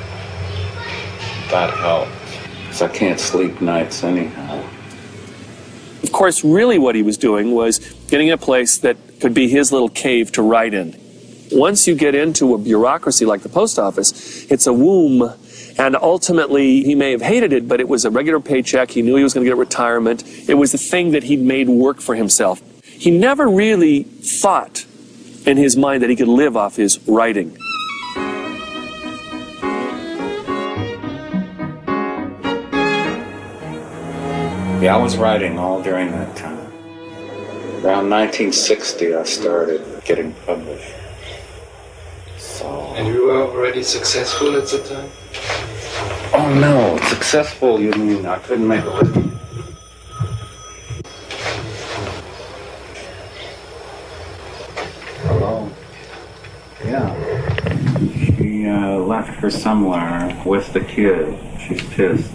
That helped, because I can't sleep nights anyhow. Of course, really what he was doing was getting a place that could be his little cave to write in. Once you get into a bureaucracy like the post office, it's a womb, and ultimately he may have hated it, but it was a regular paycheck. He knew he was going to get retirement. It was the thing that he'd made work for himself. He never really thought in his mind that he could live off his writing. Yeah, I was writing all during that time. Around nineteen sixty, I started getting published. So. And you were already successful at the time? Oh no, successful, you mean I couldn't make a living? Hello? Yeah. She uh, left her somewhere with the kid. She's pissed.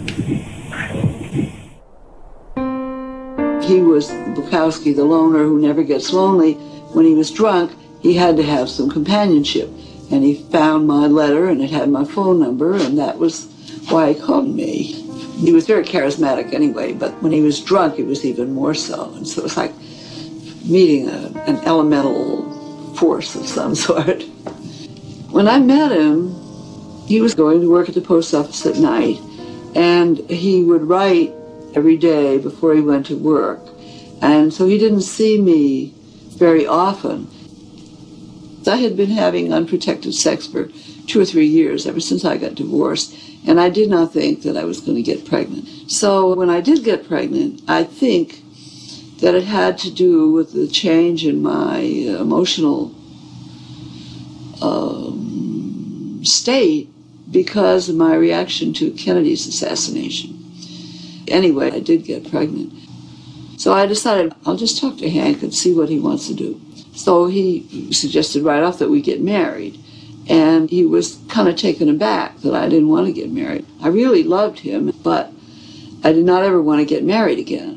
He was Bukowski, the loner who never gets lonely. When he was drunk, he had to have some companionship. And he found my letter, and it had my phone number, and that was why he called me. He was very charismatic anyway, but when he was drunk, it was even more so. And so it was like meeting a, an elemental force of some sort. When I met him, he was going to work at the post office at night, and he would write every day before he went to work. And so he didn't see me very often. I had been having unprotected sex for two or three years, ever since I got divorced, and I did not think that I was going to get pregnant. So when I did get pregnant, I think that it had to do with the change in my emotional um, state because of my reaction to Kennedy's assassination. Anyway, I did get pregnant. So I decided I'll just talk to Hank and see what he wants to do. So he suggested right off that we get married. And he was kind of taken aback that I didn't want to get married. I really loved him, but I did not ever want to get married again.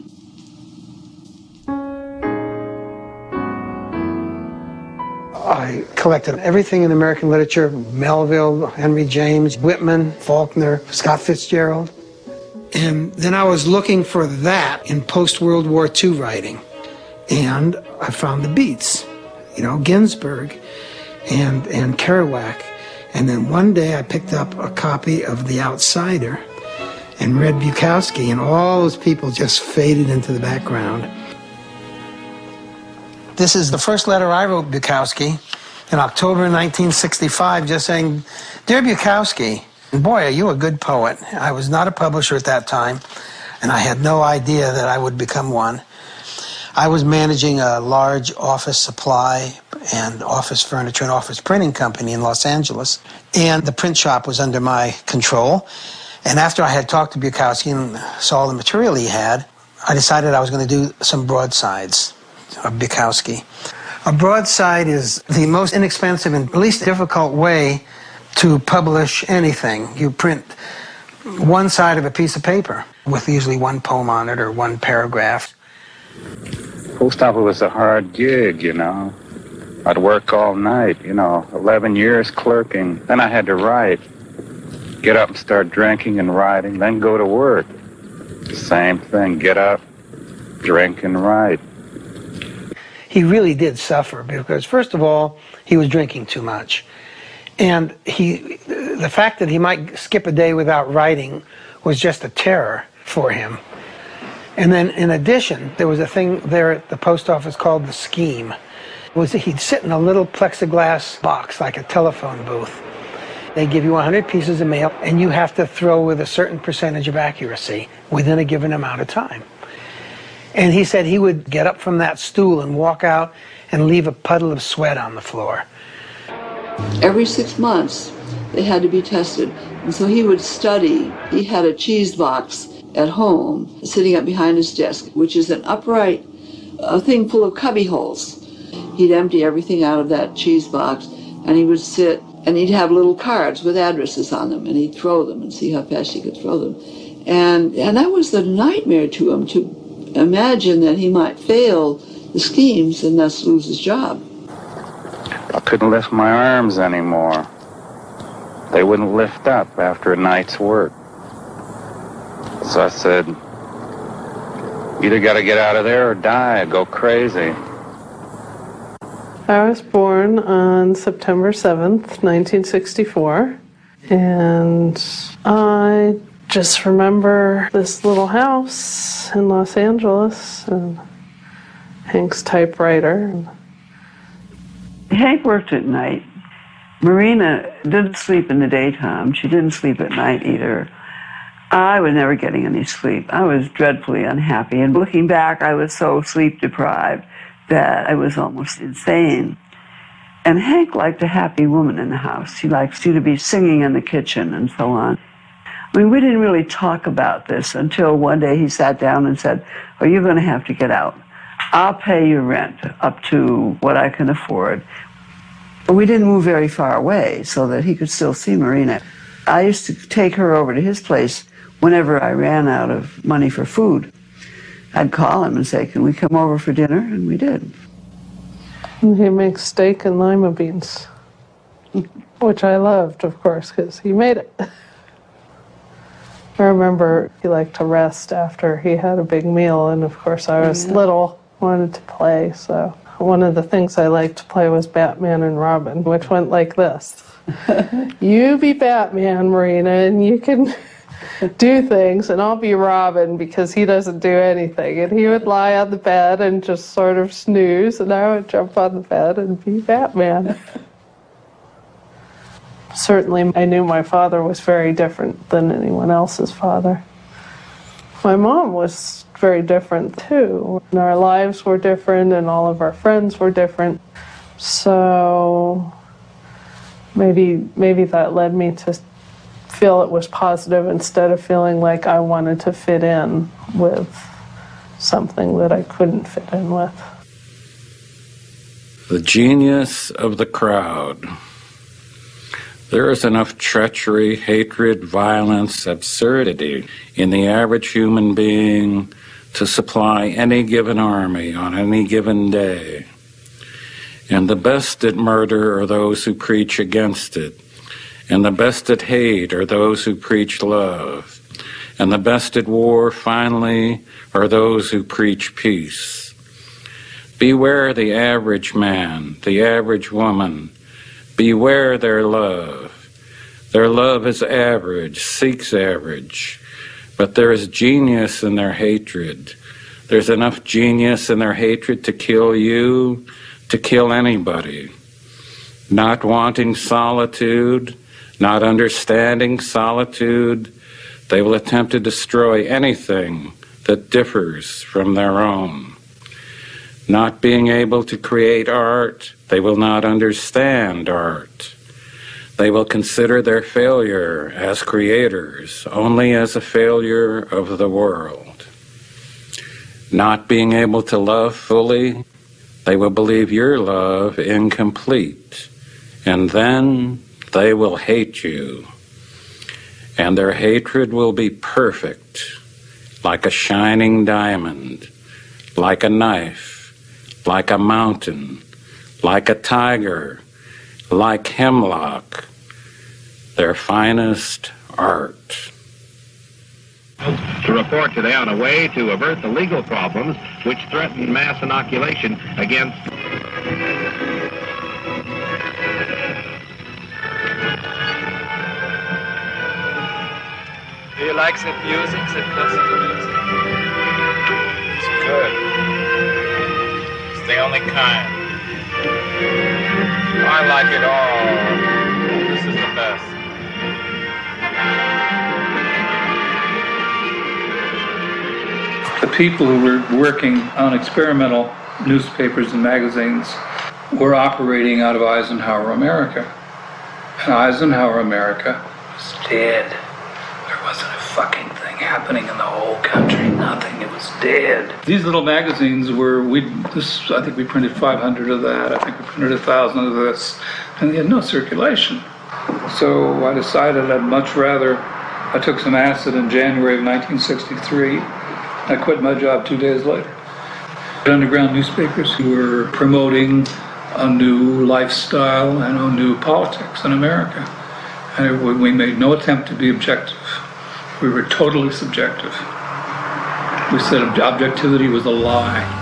I collected everything in American literature, Melville, Henry James, Whitman, Faulkner, Scott Fitzgerald. And then I was looking for that in post-World War Two writing. And I found the Beats, you know, Ginsberg and, and Kerouac. And then one day I picked up a copy of The Outsider and read Bukowski, and all those people just faded into the background. This is the first letter I wrote Bukowski in October nineteen sixty-five, just saying, "Dear Bukowski, boy, are you a good poet." I was not a publisher at that time, and I had no idea that I would become one. I was managing a large office supply and office furniture and office printing company in Los Angeles, and the print shop was under my control. And after I had talked to Bukowski and saw the material he had, I decided I was going to do some broadsides of Bukowski. A broadside is the most inexpensive and least difficult way to publish anything. You print one side of a piece of paper with usually one poem on it or one paragraph. Post office was a hard gig, you know. I'd work all night, you know, eleven years clerking. Then I had to write. Get up and start drinking and writing, then go to work. Same thing, get up, drink and write. He really did suffer because, first of all, he was drinking too much. And he, the fact that he might skip a day without writing was just a terror for him. And then, in addition, there was a thing there at the post office called the scheme. It was he'd sit in a little plexiglass box, like a telephone booth. They give you one hundred pieces of mail, and you have to throw with a certain percentage of accuracy within a given amount of time. And he said he would get up from that stool and walk out and leave a puddle of sweat on the floor. Every six months, they had to be tested. And so he would study. He had a cheese box at home sitting up behind his desk, which is an upright uh, thing full of cubby holes. He'd empty everything out of that cheese box, and he would sit, and he'd have little cards with addresses on them, and he'd throw them and see how fast he could throw them. And, and that was a nightmare to him, to imagine that he might fail the schemes and thus lose his job. I couldn't lift my arms anymore. They wouldn't lift up after a night's work. So I said, either got to get out of there or die, go crazy. I was born on September seventh, nineteen sixty-four, and I just remember this little house in Los Angeles and Hank's typewriter. Hank worked at night. Marina didn't sleep in the daytime. She didn't sleep at night either. I was never getting any sleep. I was dreadfully unhappy, and looking back, I was so sleep deprived that I was almost insane. And Hank liked a happy woman in the house. He liked you to be singing in the kitchen and so on. I mean, we didn't really talk about this until one day he sat down and said, "Oh, you're going to have to get out. I'll pay your rent up to what I can afford." But we didn't move very far away so that he could still see Marina. I used to take her over to his place whenever I ran out of money for food. I'd call him and say, "Can we come over for dinner?" And we did. And he makes steak and lima beans, which I loved, of course, because he made it. I remember he liked to rest after he had a big meal, and of course I was Yeah. little, wanted to play, so one of the things I liked to play was Batman and Robin, which went like this. You be Batman, Marina, and you can do things, and I'll be Robin because he doesn't do anything. And he would lie on the bed and just sort of snooze, and I would jump on the bed and be Batman. Certainly, I knew my father was very different than anyone else's father. My mom was very different too. And our lives were different, and all of our friends were different. So maybe maybe that led me to feel it was positive instead of feeling like I wanted to fit in with something that I couldn't fit in with. The genius of the crowd. There is enough treachery, hatred, violence, absurdity in the average human being to supply any given army on any given day. And the best at murder are those who preach against it. And the best at hate are those who preach love. And the best at war, finally, are those who preach peace. Beware the average man, the average woman. Beware their love. Their love is average, seeks average. But there is genius in their hatred. There's enough genius in their hatred to kill you, to kill anybody. Not wanting solitude, not understanding solitude, they will attempt to destroy anything that differs from their own. Not being able to create art, they will not understand art. They will consider their failure as creators only as a failure of the world. Not being able to love fully, they will believe your love incomplete, and then they will hate you. And their hatred will be perfect, like a shining diamond, like a knife, like a mountain, like a tiger, like hemlock, their finest art. To report today on a way to avert the legal problems which threaten mass inoculation against... Do you like that music, that classical music? It's good. It's the only kind. I like it all. This is the best. The people who were working on experimental newspapers and magazines were operating out of Eisenhower America. And Eisenhower America was dead. There wasn't a fucking thing happening in the whole country. Nothing. It was dead. These little magazines were, we this I think we printed five hundred of that. I think we printed one thousand of this. And they had no circulation. So I decided I'd much rather, I took some acid in January of nineteen sixty-three. I quit my job two days later. Underground newspapers were promoting a new lifestyle and a new politics in America. And we made no attempt to be objective. We were totally subjective. We said objectivity was a lie.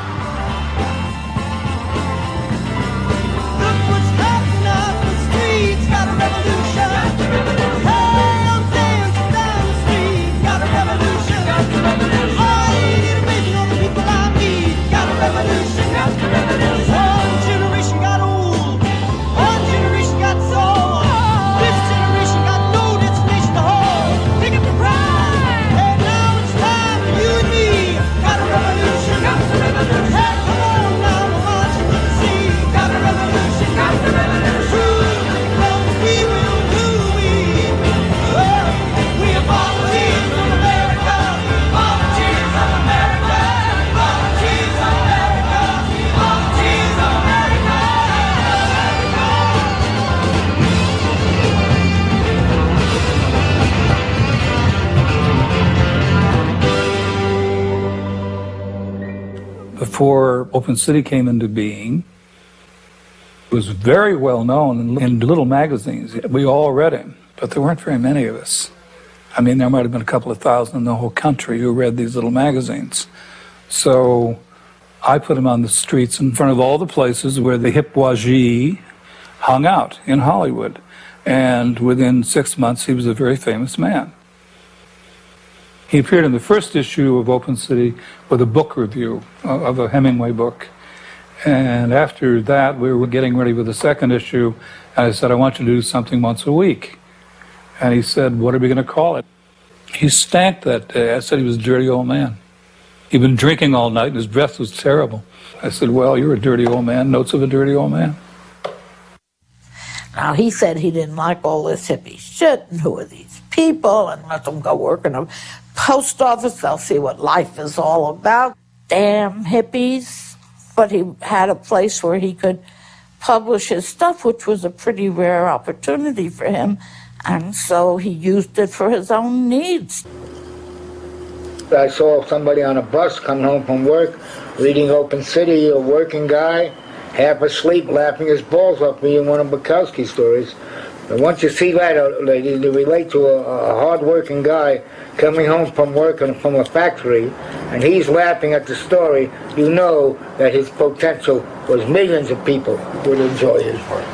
Before Open City came into being, it was very well known in little magazines. We all read him, but there weren't very many of us. I mean, there might have been a couple of thousand in the whole country who read these little magazines. So I put him on the streets in front of all the places where the hip bourgeois hung out in Hollywood. And within six months, he was a very famous man. He appeared in the first issue of Open City with a book review of a Hemingway book. And after that, we were getting ready for the second issue. And I said, I want you to do something once a week. And he said, what are we going to call it? He stank that day. I said he was a dirty old man. He'd been drinking all night and his breath was terrible. I said, well, you're a dirty old man. Notes of a dirty old man. Now, he said he didn't like all this hippie shit, and who are these people, and let them go work in a post office, they'll see what life is all about. Damn hippies. But he had a place where he could publish his stuff, which was a pretty rare opportunity for him, and so he used it for his own needs. I saw somebody on a bus coming home from work, reading Open City, a working guy, half asleep, laughing his balls off, reading one of Bukowski's stories. And once you see that, uh, they, they relate to a, a hard-working guy coming home from work and from a factory, and he's laughing at the story, you know that his potential was millions of people would enjoy his work.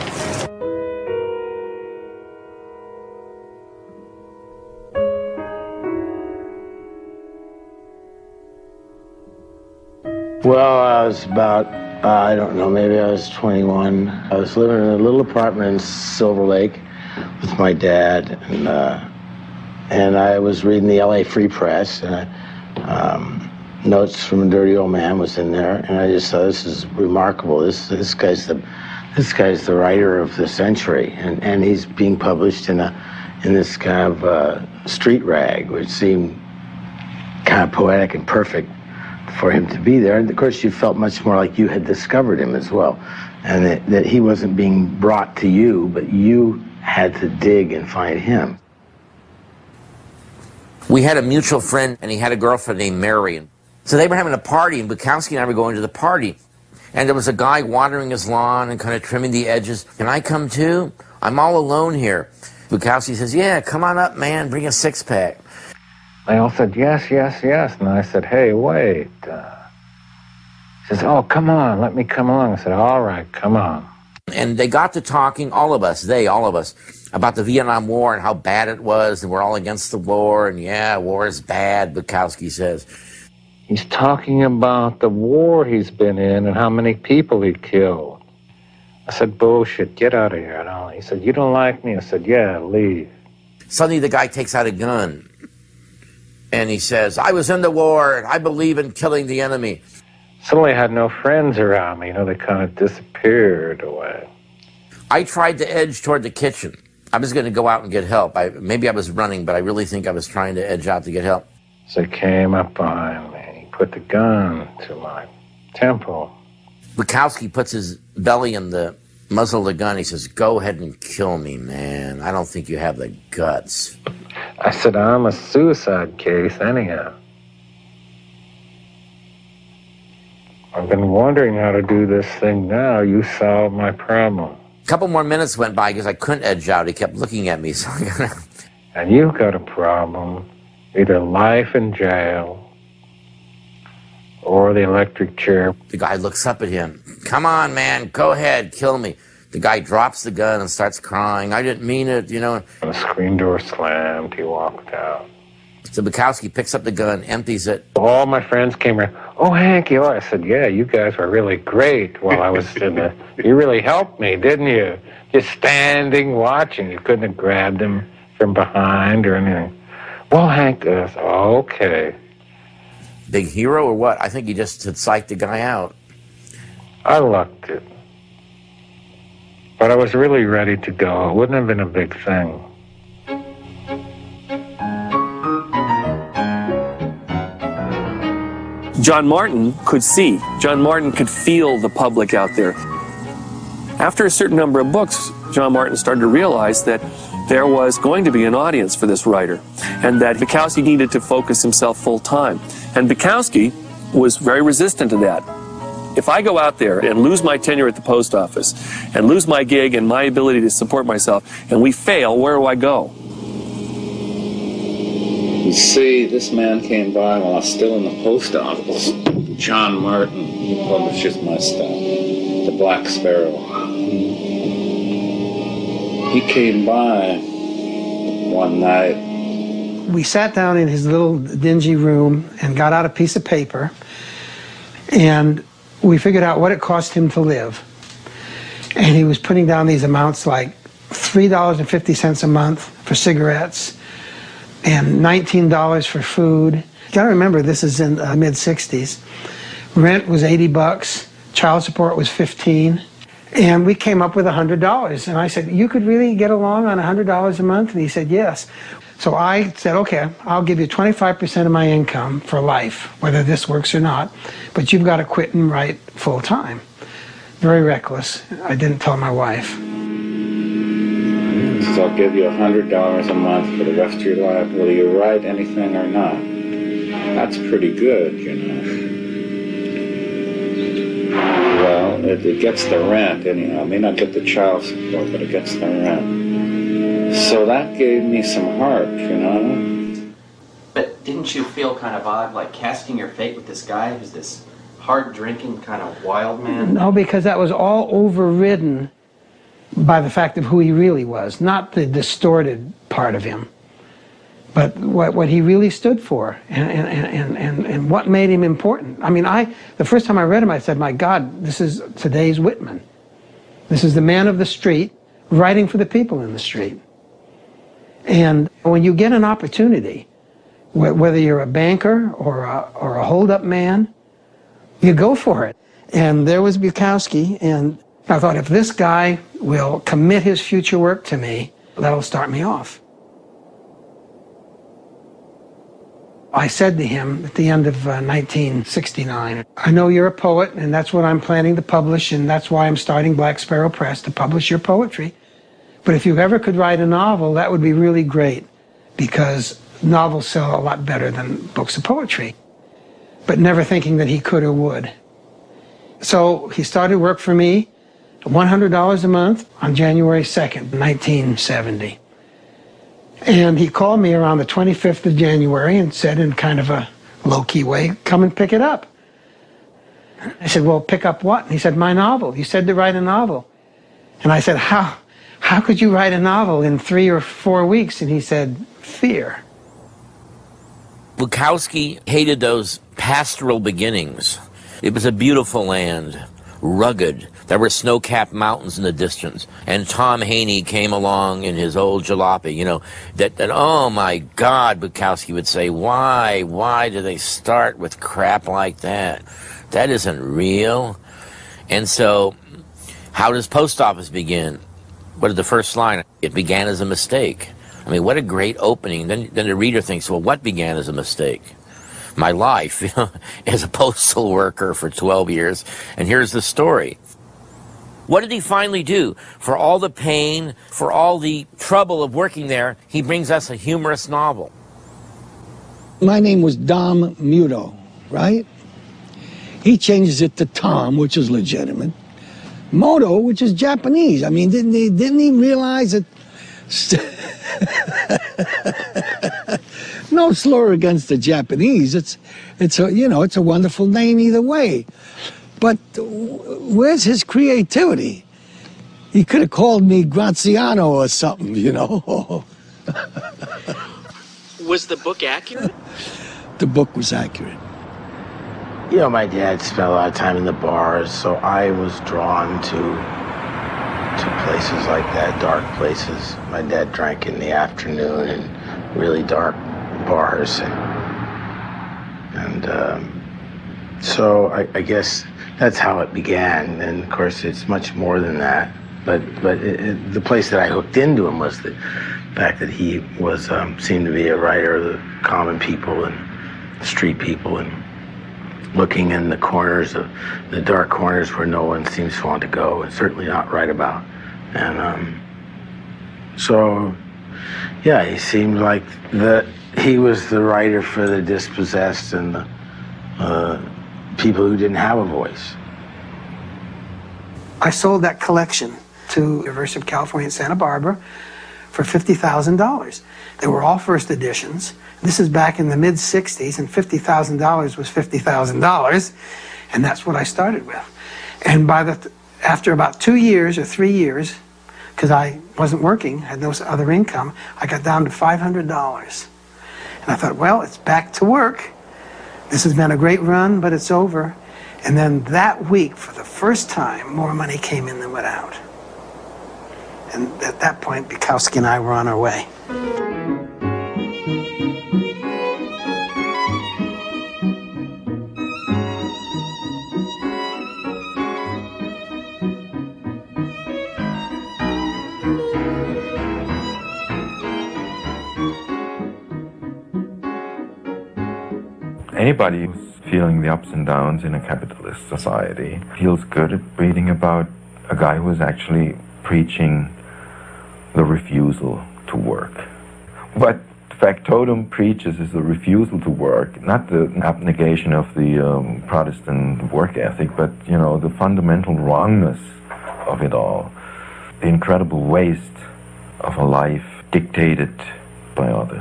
Well, I was about, uh, I don't know, maybe I was twenty-one. I was living in a little apartment in Silver Lake with my dad, and uh, and I was reading the L A Free Press, and I, um, Notes from a Dirty Old Man was in there, and I just thought, this is remarkable. This this guy's the this guy's the writer of the century, and, and he's being published in a in this kind of uh, street rag, which seemed kind of poetic and perfect for him to be there. And of course you felt much more like you had discovered him as well, and that, that he wasn't being brought to you, but you had to dig and find him. We had a mutual friend, and he had a girlfriend named Mary. So they were having a party, and Bukowski and I were going to the party. And there was a guy watering his lawn and kind of trimming the edges. Can I come too? I'm all alone here. Bukowski says, yeah, come on up, man, bring a six-pack. They all said, yes, yes, yes. And I said, hey, wait. Uh, he says, oh, come on, let me come along. I said, all right, come on. And they got to talking, all of us, they, all of us, about the Vietnam War and how bad it was, and we're all against the war, and yeah, war is bad, Bukowski says. He's talking about the war he's been in and how many people he killed. I said, bullshit, get out of here. No. He said, you don't like me? I said, yeah, leave. Suddenly the guy takes out a gun. And he says, I was in the war, and I believe in killing the enemy. Suddenly I had no friends around me. You know, they kind of disappeared away. I tried to edge toward the kitchen. I was going to go out and get help. I, maybe I was running, but I really think I was trying to edge out to get help. So he came up behind me. He put the gun to my temple. Bukowski puts his belly in the muzzle of the gun. He says, go ahead and kill me, man. I don't think you have the guts. I said, I'm a suicide case anyhow. I've been wondering how to do this thing now. You solved my problem. A couple more minutes went by because I couldn't edge out. He kept looking at me. So I got And you've got a problem. Either life in jail or the electric chair. The guy looks up at him. Come on, man. Go ahead. Kill me. The guy drops the gun and starts crying. I didn't mean it, you know. The screen door slammed. He walked out. So Bukowski picks up the gun, empties it. All my friends came around. Oh, Hank, you are. I said, yeah, you guys were really great while I was in the... You really helped me, didn't you? Just standing, watching. You couldn't have grabbed him from behind or anything. Well, Hank goes, oh, okay. Big hero or what? I think he just had psyched the guy out. I lucked it. But I was really ready to go. It wouldn't have been a big thing. John Martin could see. John Martin could feel the public out there. After a certain number of books, John Martin started to realize that there was going to be an audience for this writer, and that Bukowski needed to focus himself full time. And Bukowski was very resistant to that. If I go out there and lose my tenure at the post office, and lose my gig and my ability to support myself, and we fail, where do I go? You see, this man came by while I was still in the post office. John Martin, he publishes my stuff, The Black Sparrow. He came by one night. We sat down in his little dingy room and got out a piece of paper, and we figured out what it cost him to live. And he was putting down these amounts like three dollars and fifty cents a month for cigarettes, and nineteen dollars for food. You gotta remember, this is in the mid sixties. Rent was eighty bucks, child support was fifteen, and we came up with one hundred dollars. And I said, you could really get along on one hundred dollars a month? And he said, yes. So I said, okay, I'll give you twenty-five percent of my income for life, whether this works or not, but you've got to quit and write full time. Very reckless. I didn't tell my wife. So I'll give you one hundred dollars a month for the rest of your life, whether you write anything or not. That's pretty good, you know. Well, it, it gets the rent anyhow. It may not get the child support, but it gets the rent. that gave me some heart, you know? But didn't you feel kind of odd, like casting your fate with this guy who's this hard-drinking kind of wild man? No, because that was all overridden by the fact of who he really was, not the distorted part of him, but what, what he really stood for and, and, and, and, and what made him important. I mean, I the first time I read him, I said, my God, this is today's Whitman. This is the man of the street writing for the people in the street. And when you get an opportunity, wh whether you're a banker or a, or a hold-up man, you go for it. And there was Bukowski, and I thought, if this guy will commit his future work to me, that'll start me off. I said to him at the end of uh, nineteen sixty-nine, I know you're a poet, and that's what I'm planning to publish, and that's why I'm starting Black Sparrow Press, to publish your poetry. But if you ever could write a novel, that would be really great, because novels sell a lot better than books of poetry. But never thinking that he could or would. So he started work for me, one hundred dollars a month, on January second, nineteen seventy. And he called me around the twenty-fifth of January and said in kind of a low-key way, come and pick it up. I said, well, pick up what? And he said, my novel. You said to write a novel. And I said, how, how could you write a novel in three or four weeks? And he said, fear. Bukowski hated those pastoral beginnings. It was a beautiful land, rugged. There were snow-capped mountains in the distance. And Tom Haney came along in his old jalopy, you know, that, that, oh my God, Bukowski would say, why, why do they start with crap like that? That isn't real. And so, how does Post Office begin? What is the first line? It began as a mistake. I mean, what a great opening. Then, then the reader thinks, well, what began as a mistake? My life, you know, as a postal worker for twelve years. And here's the story. What did he finally do? For all the pain, for all the trouble of working there, he brings us a humorous novel. My name was Dom Muto, right? He changes it to Tom, which is legitimate. Moto, which is Japanese. I mean, didn't he, didn't he realize that... No slur against the Japanese. It's, it's a, you know, it's a wonderful name either way. But where's his creativity? He could have called me Graziano or something, you know. Was the book accurate? The book was accurate. You know, my dad spent a lot of time in the bars, so I was drawn to to places like that, dark places. My dad drank in the afternoon in really dark bars. And, and um, so I, I guess that's how it began. And of course, it's much more than that. But but it, it, the place that I hooked into him was the fact that he was um, seemed to be a writer of the common people and street people, and looking in the corners of the dark corners where no one seems to want to go, and certainly not write about. And um, so, yeah, he seemed like that he was the writer for the dispossessed and the uh, people who didn't have a voice. I sold that collection to the University of California in Santa Barbara for fifty thousand dollars. They were all first editions. This is back in the mid sixties, and fifty thousand dollars was fifty thousand dollars, and that's what I started with. And by the th after about two years or three years, because I wasn't working, had no other income, I got down to five hundred dollars. And I thought, well, it's back to work. This has been a great run, but it's over. And then that week, for the first time, more money came in than went out. And at that point, Bukowski and I were on our way. Anybody who's feeling the ups and downs in a capitalist society feels good at reading about a guy who is actually preaching the refusal to work. What Factotum preaches is the refusal to work, not the abnegation of the um, Protestant work ethic, but, you know, the fundamental wrongness of it all, the incredible waste of a life dictated by others.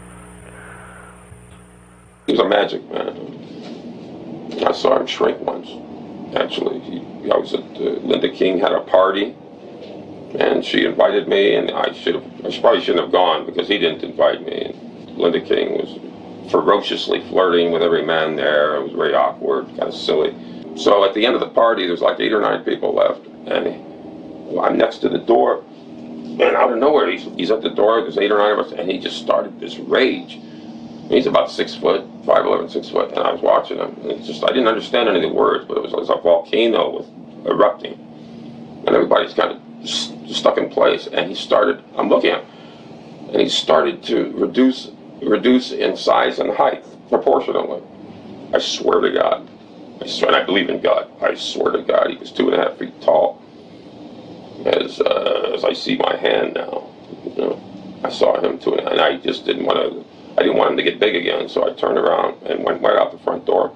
He was a magic man. I saw him shrink once. Actually, he, I was at uh, Linda King had a party, and she invited me, and I should have, I probably shouldn't have gone because he didn't invite me. And Linda King was ferociously flirting with every man there. It was very awkward, kind of silly. So at the end of the party, there's like eight or nine people left, and he, well, I'm next to the door, and out of nowhere, he's, he's at the door. There's eight or nine of us, and he just started this rage. He's about six foot, five eleven, six foot, and I was watching him. And it's just, I didn't understand any of the words, but it was, it was a volcano with erupting, and everybody's kind of st stuck in place. And he started. I'm looking at him, and he started to reduce, reduce in size and height proportionally. I swear to God, I swear, and I believe in God. I swear to God, he was two and a half feet tall. As uh, as I see my hand now, you know, I saw him two and a half, and I just didn't want to. I didn't want him to get big again, so I turned around and went right out the front door.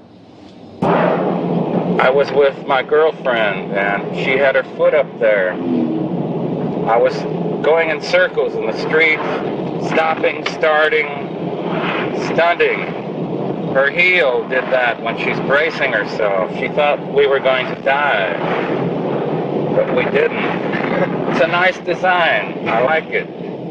I was with my girlfriend, and she had her foot up there. I was going in circles in the street, stopping, starting, stunting. Her heel did that when she's bracing herself. She thought we were going to die, but we didn't. It's a nice design. I like it.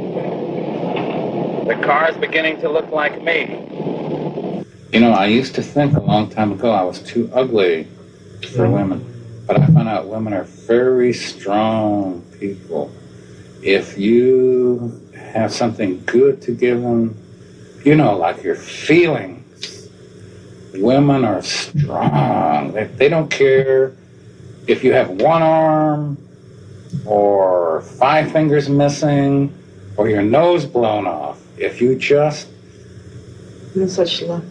The car's beginning to look like me. You know, I used to think a long time ago I was too ugly for women, but I found out women are very strong people. If you have something good to give them, you know, like your feelings, women are strong. They, they don't care if you have one arm or five fingers missing or your nose blown off. If you just... No such luck.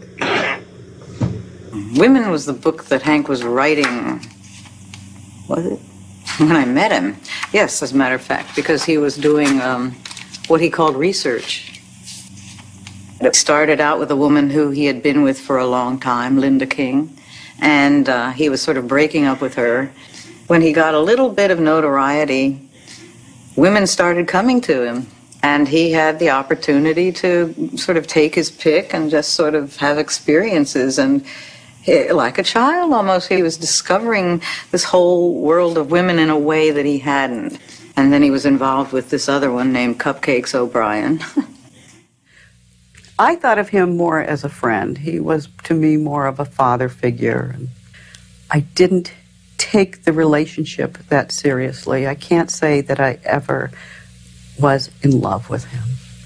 Women was the book that Hank was writing, was it? When I met him. Yes, as a matter of fact, because he was doing um, what he called research. It started out with a woman who he had been with for a long time, Linda King, and uh, he was sort of breaking up with her. When he got a little bit of notoriety, women started coming to him. And he had the opportunity to sort of take his pick and just sort of have experiences. And he, like a child almost, he was discovering this whole world of women in a way that he hadn't. And then he was involved with this other one named Cupcakes O'Brien. I thought of him more as a friend. He was, to me, more of a father figure. I didn't take the relationship that seriously. I can't say that I ever was in love with him.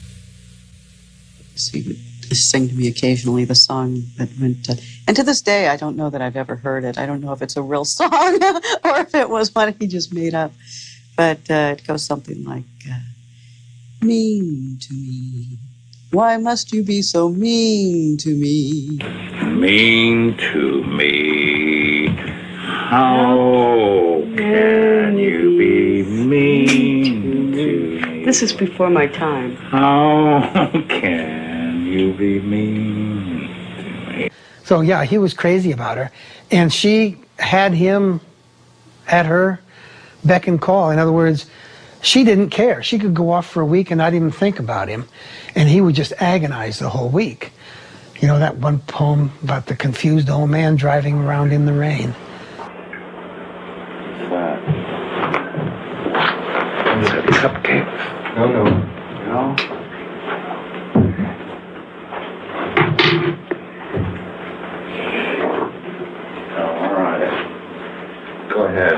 So he would sing to me occasionally the song that went, uh, and to this day I don't know that I've ever heard it. I don't know if it's a real song or if it was one he just made up, but uh, it goes something like, uh, mean to me, why must you be so mean to me? Mean to me, how can you be mean to me? This is before my time. How can you be mean to me? So yeah, he was crazy about her, and she had him at her beck and call. In other words, she didn't care. She could go off for a week and not even think about him, and he would just agonize the whole week. You know that one poem about the confused old man driving around in the rain. Is it cupcake? No, no. No? Oh, all right. Go ahead.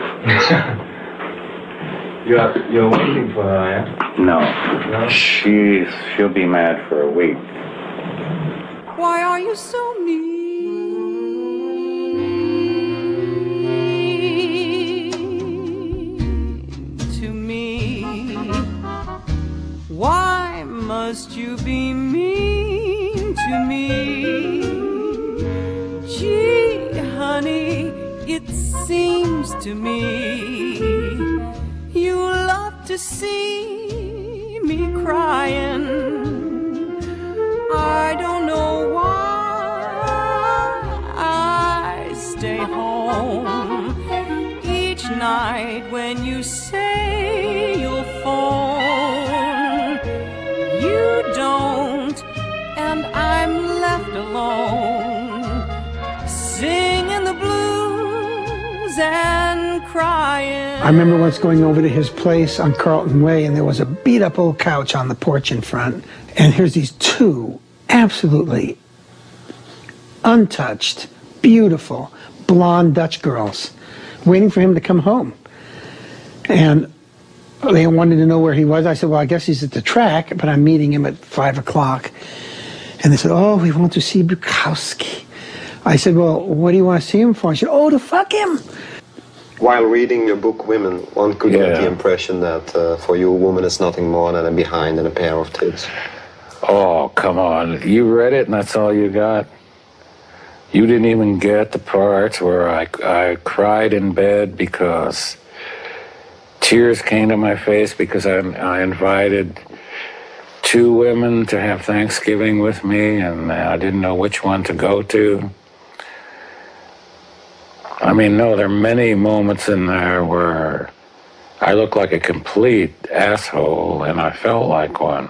You're, you're waiting for her, yeah? No. No? She's, she'll be mad for a week. Why are you so mean to me? Why must you be mean to me? Gee, honey, it seems to me you love to see me crying. I don't know why I stay home each night when you say you'll phone. alone, singing the blues and crying. I remember once going over to his place on Carlton Way, and there was a beat-up old couch on the porch in front, and here's these two absolutely untouched, beautiful, blonde Dutch girls waiting for him to come home. And they wanted to know where he was. I said, well, I guess he's at the track, but I'm meeting him at five o'clock. And they said, oh, we want to see Bukowski. I said, well, what do you want to see him for? I said, oh, to fuck him. While reading your book, Women, one could Yeah. get the impression that uh, for you, a woman is nothing more than a behind and a pair of tits. Oh, come on. You read it and that's all you got? You didn't even get the parts where I, I cried in bed because tears came to my face because I, I invited two women to have Thanksgiving with me and I didn't know which one to go to. I mean, no, there are many moments in there where I looked like a complete asshole and I felt like one.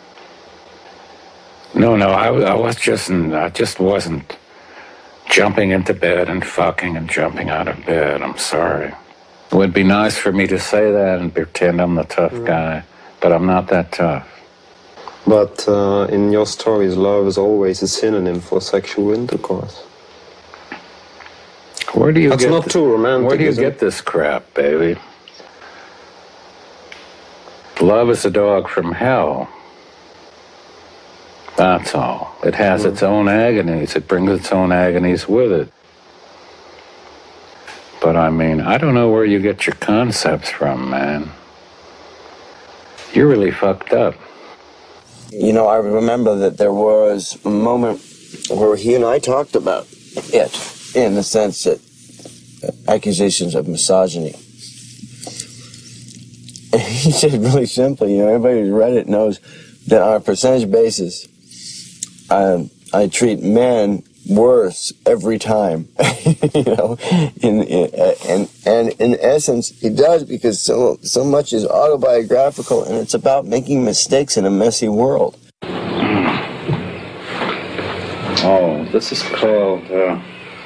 No, no, I, I was just, I just wasn't jumping into bed and fucking and jumping out of bed. I'm sorry. It would be nice for me to say that and pretend I'm the tough guy, but I'm not that tough. But uh, in your stories, love is always a synonym for sexual intercourse. Where do you That's get not th- too romantic, Where do you is it? get this crap, baby? Love is a dog from hell. That's all. It has its own agonies. It brings its own agonies with it. But I mean, I don't know where you get your concepts from, man. You're really fucked up. You know, I remember that there was a moment where he and I talked about it, in the sense that uh, accusations of misogyny. And he said really simply, you know, everybody who's read it knows that on a percentage basis, I, I treat men worse every time. You know, in, in, and, and in essence, he does, because so, so much is autobiographical and it's about making mistakes in a messy world. Oh, this is called uh,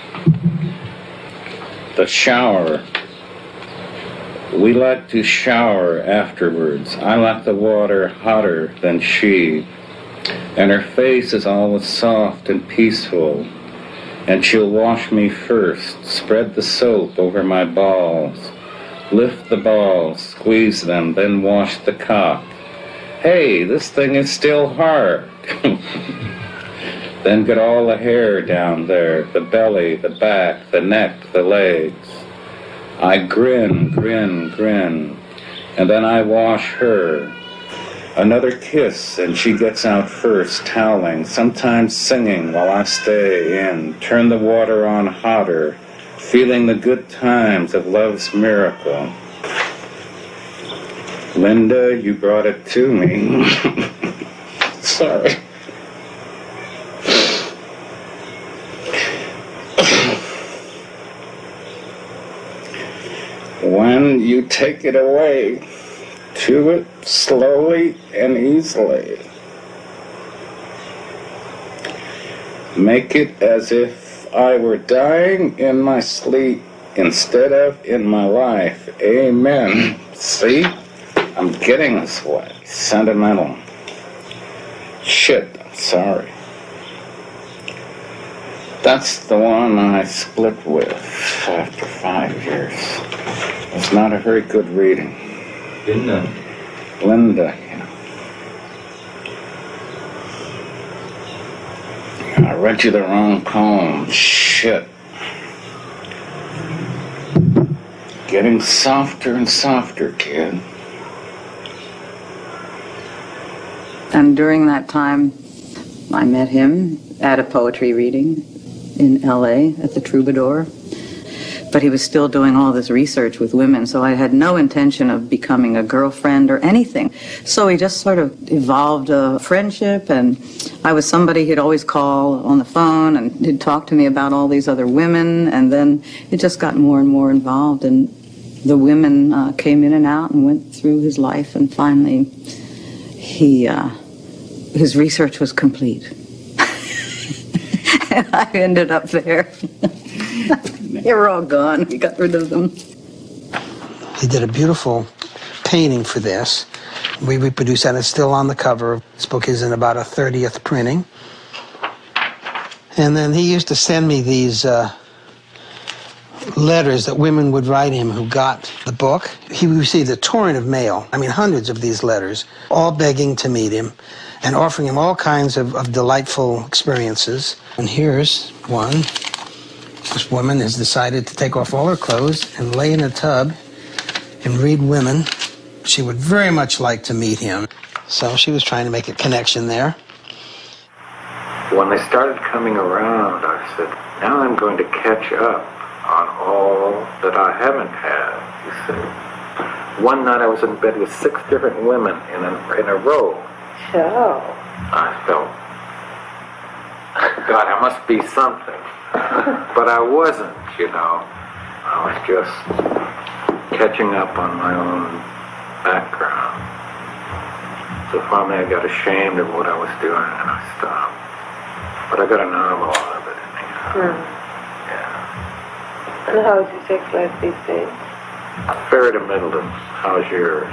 the shower. We like to shower afterwards. I like the water hotter than she. And her face is always soft and peaceful. And she'll wash me first, spread the soap over my balls, lift the balls, squeeze them, then wash the cock. Hey, this thing is still hard. Then get all the hair down there, the belly, the back, the neck, the legs. I grin, grin, grin, and then I wash her. Another kiss, and she gets out first, toweling, sometimes singing while I stay in. Turn the water on hotter, feeling the good times of love's miracle. Linda, you brought it to me. Sorry. When you take it away, chew it slowly and easily. Make it as if I were dying in my sleep instead of in my life. Amen. See? I'm getting this way. Sentimental. Shit, I'm sorry. That's the one I split with after five years. It's not a very good reading. Linda. Linda, yeah. I read you the wrong poem. Shit. Getting softer and softer, kid. And during that time, I met him at a poetry reading in L A at the Troubadour. But he was still doing all this research with women, so I had no intention of becoming a girlfriend or anything. So he just sort of evolved a friendship, and I was somebody he'd always call on the phone, and he'd talk to me about all these other women, and then it just got more and more involved, and the women uh, came in and out and went through his life, and finally he, uh, his research was complete. and I ended up there. They were all gone. We got rid of them. He did a beautiful painting for this. We reproduced that. It's still on the cover. This book is in about a thirtieth printing. And then he used to send me these uh, letters that women would write him who got the book. He received a torrent of mail, I mean hundreds of these letters, all begging to meet him and offering him all kinds of, of delightful experiences. And here's one. This woman has decided to take off all her clothes and lay in a tub and read women. She would very much like to meet him. So she was trying to make a connection there. When they started coming around, I said, now I'm going to catch up on all that I haven't had, you see. One night I was in bed with six different women in a, in a row. Oh. I felt, God, I must be something. But I wasn't, you know. I was just catching up on my own background. So finally I got ashamed of what I was doing and I stopped. But I got a novel out of it anyhow. Hmm. Yeah. And how's your sex life these days? Fair to Middleton. How's yours?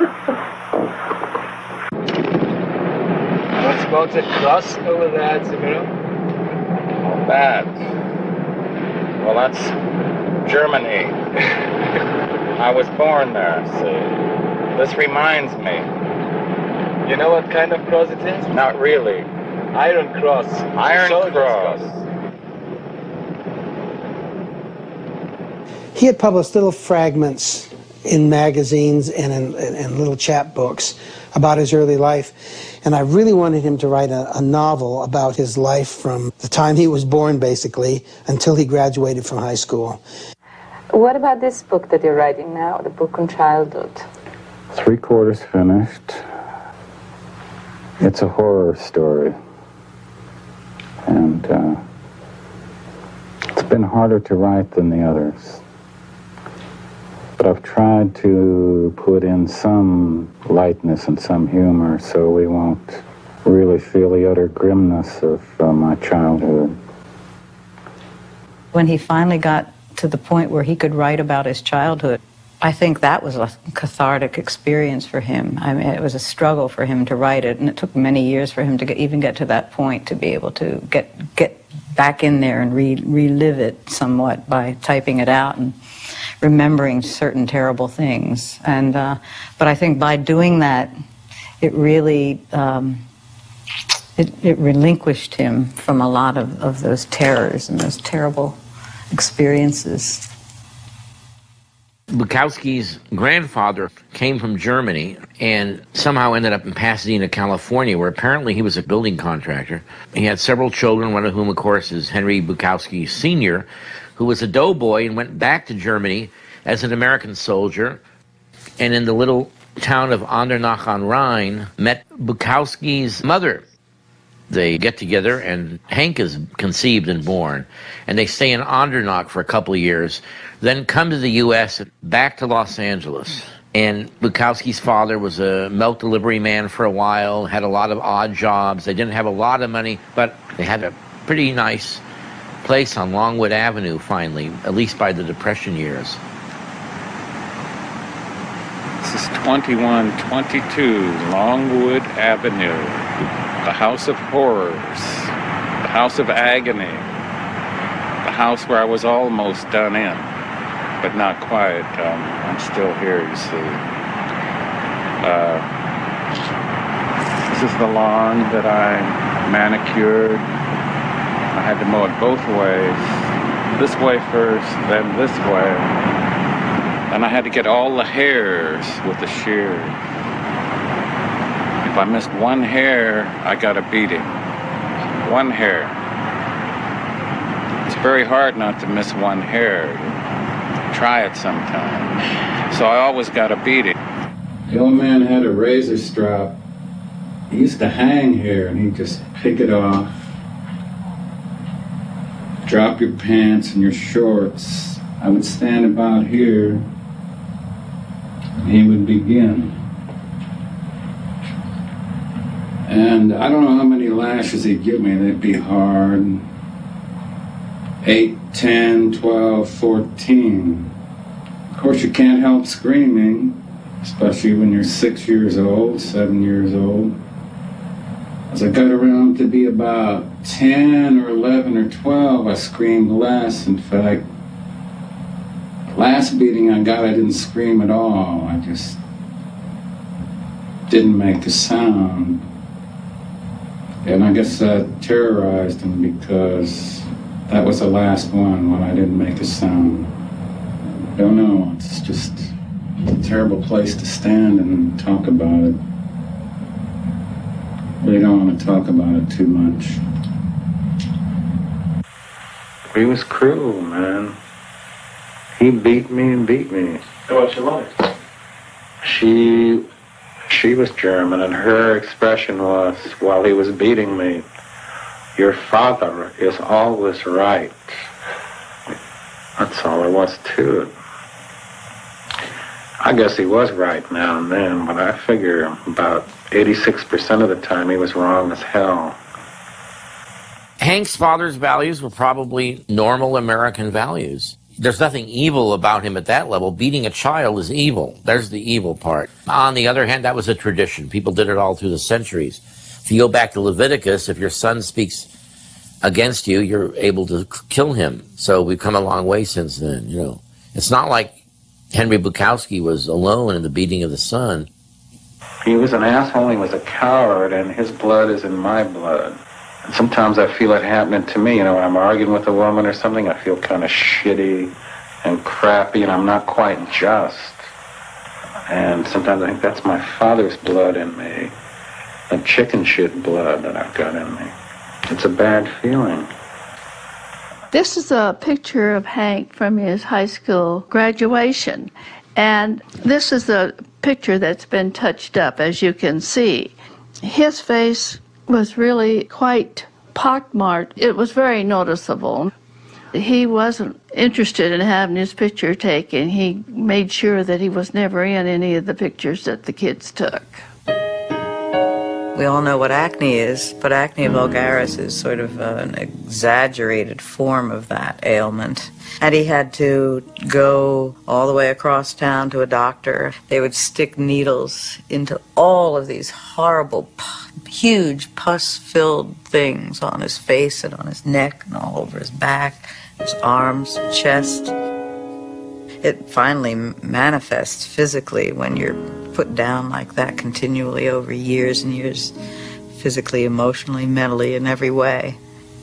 What's about the cross over there at the middle? Oh, that. Well, that's Germany. I was born there, see. This reminds me. You know what kind of cross it is? Not really. Iron Cross. Iron Soldier's Cross. He had published little fragments in magazines and in, in, in little chapbooks about his early life. And I really wanted him to write a, a novel about his life from the time he was born, basically, until he graduated from high school. What about this book that you're writing now, the book on childhood? Three quarters finished. It's a horror story. And uh, it's been harder to write than the others. But I've tried to put in some lightness and some humor so we won't really feel the utter grimness of uh, my childhood. When he finally got to the point where he could write about his childhood, I think that was a cathartic experience for him. I mean, it was a struggle for him to write it, and it took many years for him to get, even get to that point, to be able to get get back in there and re, relive it somewhat by typing it out and remembering certain terrible things. And uh, but I think by doing that, it really um, it, it relinquished him from a lot of, of those terrors and those terrible experiences. Bukowski's grandfather came from Germany and somehow ended up in Pasadena, California, where apparently he was a building contractor. He had several children, one of whom, of course, is Henry Bukowski Senior, who was a doughboy and went back to Germany as an American soldier, and in the little town of Andernach on Rhine, met Bukowski's mother. They get together, and Hank is conceived and born, and they stay in Andernach for a couple of years, then come to the U S, back to Los Angeles. And Bukowski's father was a milk delivery man for a while, had a lot of odd jobs. They didn't have a lot of money, but they had a pretty nice place on Longwood Avenue, finally, at least by the Depression years. This is twenty-one twenty-two Longwood Avenue, the House of Horrors, the House of Agony, the house where I was almost done in, but not quite. Um, I'm still here, you see. Uh, this is the lawn that I manicured. I had to mow it both ways. This way first, then this way. And I had to get all the hairs with the shears. If I missed one hair, I got a beating. One hair. It's very hard not to miss one hair. Try it sometime. So I always got a beating. The old man had a razor strap. He used to hang here and he'd just pick it off. Drop your pants and your shorts. I would stand about here. And he would begin. And I don't know how many lashes he'd give me. They'd be hard. eight, ten, twelve, fourteen. Of course, you can't help screaming, especially when you're six years old, seven years old. As I got around to be about ten or eleven or twelve, I screamed less. In fact, last beating I got, I didn't scream at all. I just didn't make a sound. And I guess that terrorized him because that was the last one when I didn't make a sound. I don't know, it's just a terrible place to stand and talk about it. Really don't want to talk about it too much. He was cruel, man. He beat me and beat me. How about your wife? She, she was German, and her expression was, while he was beating me, "Your father is always right." That's all there was to it. I guess he was right now and then, but I figure about eighty-six percent of the time he was wrong as hell. Hank's father's values were probably normal American values. There's nothing evil about him at that level. Beating a child is evil. There's the evil part. On the other hand, that was a tradition. People did it all through the centuries. If you go back to Leviticus, if your son speaks against you, you're able to kill him. So we've come a long way since then, you know. It's not like Henry Bukowski was alone in the beating of the son. He was an asshole, he was a coward, and his blood is in my blood. And sometimes I feel it happening to me, you know, when I'm arguing with a woman or something, I feel kind of shitty and crappy, and I'm not quite just. And sometimes I think that's my father's blood in me, the chicken shit blood that I've got in me. It's a bad feeling. This is a picture of Hank from his high school graduation. And this is a picture that's been touched up, as you can see. His face was really quite pockmarked. It was very noticeable. He wasn't interested in having his picture taken. He made sure that he was never in any of the pictures that the kids took. We all know what acne is, but acne vulgaris is sort of uh, an exaggerated form of that ailment. And he had to go all the way across town to a doctor. They would stick needles into all of these horrible, huge pus-filled things on his face and on his neck and all over his back, his arms, chest. It finally manifests physically when you're put down like that continually over years and years, physically, emotionally, mentally, in every way.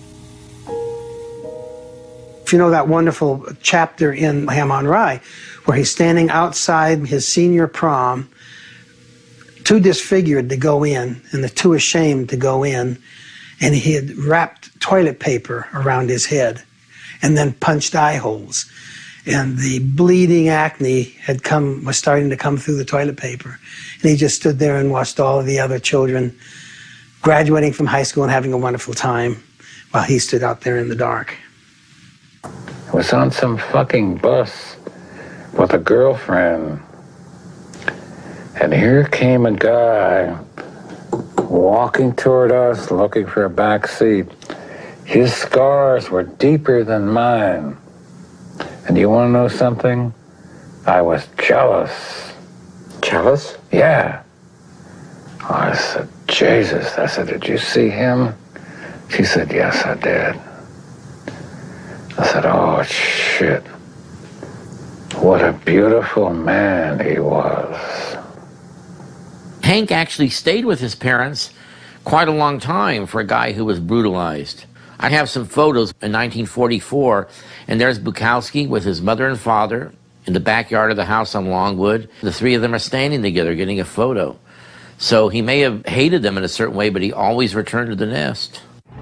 If you know that wonderful chapter in Ham on Rye, where he's standing outside his senior prom, too disfigured to go in, and the too ashamed to go in, and he had wrapped toilet paper around his head, and then punched eye holes. And the bleeding acne had come, was starting to come through the toilet paper. And he just stood there and watched all of the other children graduating from high school and having a wonderful time while he stood out there in the dark. I was on some fucking bus with a girlfriend, and here came a guy walking toward us looking for a back seat. His scars were deeper than mine. And you want to know something? I was jealous. Jealous? Yeah. I said, Jesus. I said, did you see him? She said, yes, I did. I said, oh, shit. What a beautiful man he was. Hank actually stayed with his parents quite a long time for a guy who was brutalized. I have some photos in nineteen forty-four, and there's Bukowski with his mother and father in the backyard of the house on Longwood. The three of them are standing together getting a photo. So he may have hated them in a certain way, but he always returned to the nest.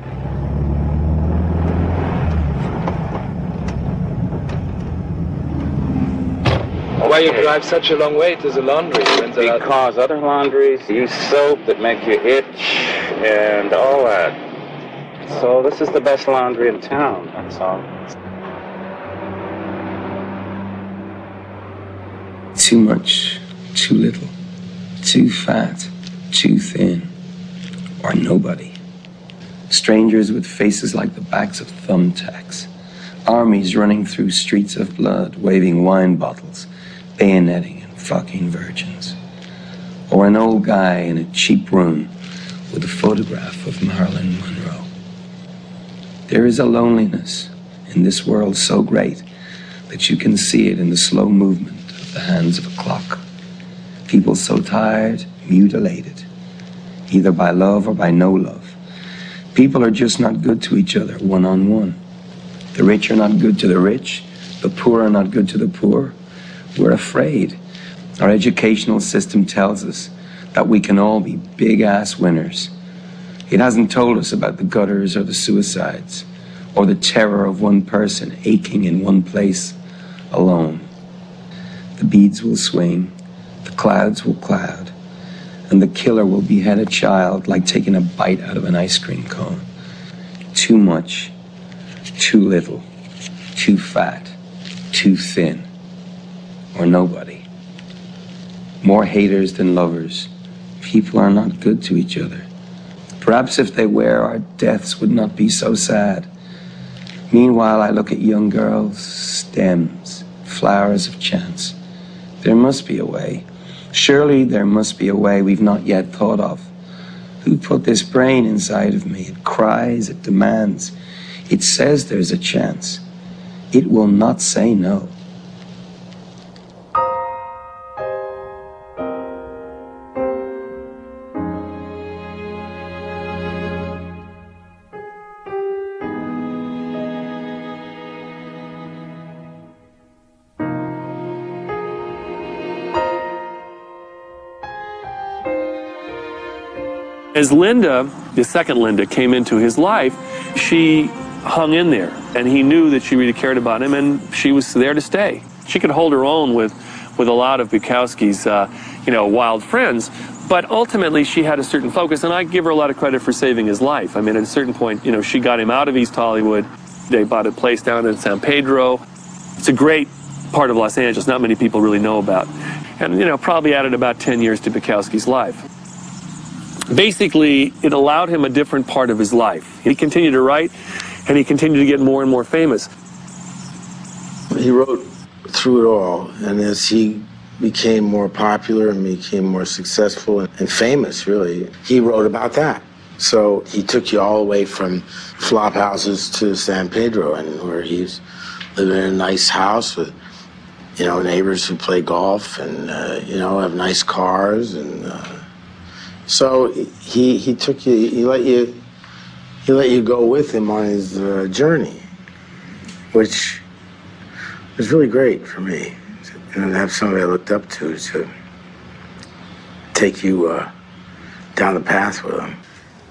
Why you drive such a long way to the laundry? Because other laundries use soap that make you itch and all that. So this is the best laundry in town, that's all. Too much, too little, too fat, too thin, or nobody. Strangers with faces like the backs of thumbtacks, Armies running through streets of blood, waving wine bottles, bayoneting and fucking virgins. Or an old guy in a cheap room with a photograph of Marilyn Monroe. There is a loneliness in this world so great that you can see it in the slow movement of the hands of a clock. People so tired, mutilated, either by love or by no love. People are just not good to each other, one-on-one. The rich are not good to the rich. The poor are not good to the poor. We're afraid. Our educational system tells us that we can all be big-ass winners. It hasn't told us about the gutters or the suicides, or the terror of one person aching in one place alone. The beads will swing, the clouds will cloud, and the killer will behead a child like taking a bite out of an ice cream cone. Too much, too little, too fat, too thin, or nobody. More haters than lovers. People are not good to each other. Perhaps if they were, our deaths would not be so sad. Meanwhile, I look at young girls, stems, flowers of chance. There must be a way. Surely there must be a way we've not yet thought of. Who put this brain inside of me? It cries, it demands. It says there's a chance. It will not say no. As Linda, the second Linda, came into his life, she hung in there, and he knew that she really cared about him, and she was there to stay. She could hold her own with, with a lot of Bukowski's, uh, you know, wild friends, but ultimately she had a certain focus, and I give her a lot of credit for saving his life. I mean, at a certain point, you know, she got him out of East Hollywood. They bought a place down in San Pedro. It's a great part of Los Angeles, not many people really know about, and, you know, probably added about ten years to Bukowski's life. Basically, it allowed him a different part of his life. He continued to write, and he continued to get more and more famous. He wrote through it all, and as he became more popular and became more successful and, and famous, really, he wrote about that. So he took you all the way from flop houses to San Pedro, and where he's living in a nice house with, you know, neighbors who play golf and, uh, you know, have nice cars, and uh, so he he took you, he let you, he let you go with him on his uh, journey, which was really great for me, to, and have somebody I looked up to to take you uh, down the path with him.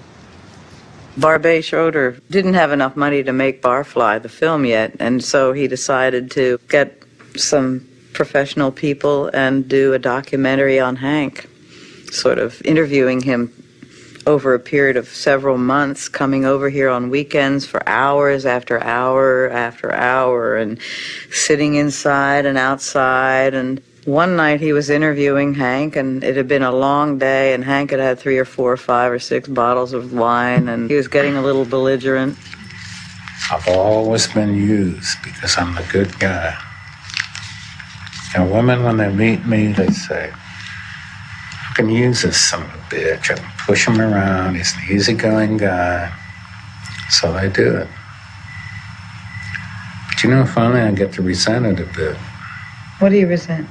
Barbet Schroeder didn't have enough money to make Barfly, the film, yet, and so he decided to get some professional people and do a documentary on Hank, sort of interviewing him over a period of several months, coming over here on weekends for hours after hour after hour, and sitting inside and outside. And one night he was interviewing Hank, and it had been a long day, and Hank had had three or four or five or six bottles of wine, and he was getting a little belligerent. I've always been used because I'm a good guy. And women, when they meet me, they say, I can use this son of a bitch. I can push him around. He's an easygoing guy. So I do it. But you know, finally I get to resent it a bit. What do you resent?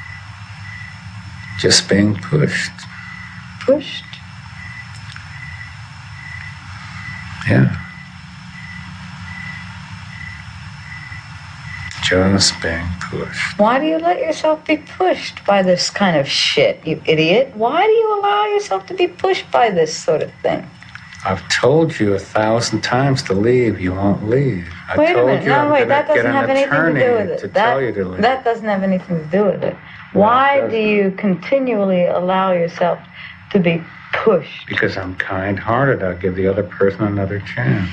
Just being pushed. Pushed? Yeah. Just being pushed. Why do you let yourself be pushed by this kind of shit, you idiot? Why do you allow yourself to be pushed by this sort of thing? I've told you a thousand times to leave. You won't leave. I wait a told minute. you no, I'm wait, gonna that doesn't get have an anything to attorney do with it. to that, tell you to leave. that doesn't have anything to do with it. Why do you continually allow yourself to be pushed? Because I'm kind-hearted. I'll give the other person another chance.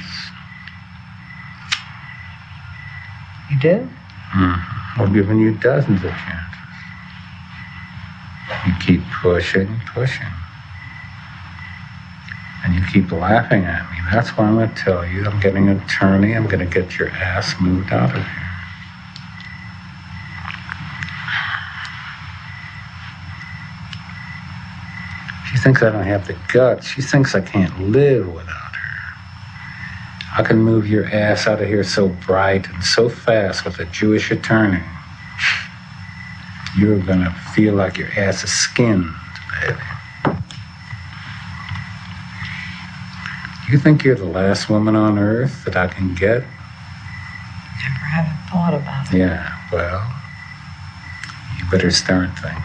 You do? Mm-hmm. I've given you dozens of chances. You keep pushing, pushing. And You keep laughing at me. That's why I'm going to tell you. I'm getting an attorney. I'm going to get your ass moved out of here. She thinks I don't have the guts. She thinks I can't live without her. I can move your ass out of here so bright and so fast with a Jewish attorney. You're going to feel like your ass is skinned, baby. You think you're the last woman on earth that I can get? Never haven't thought about it. Yeah, well, you better start thinking.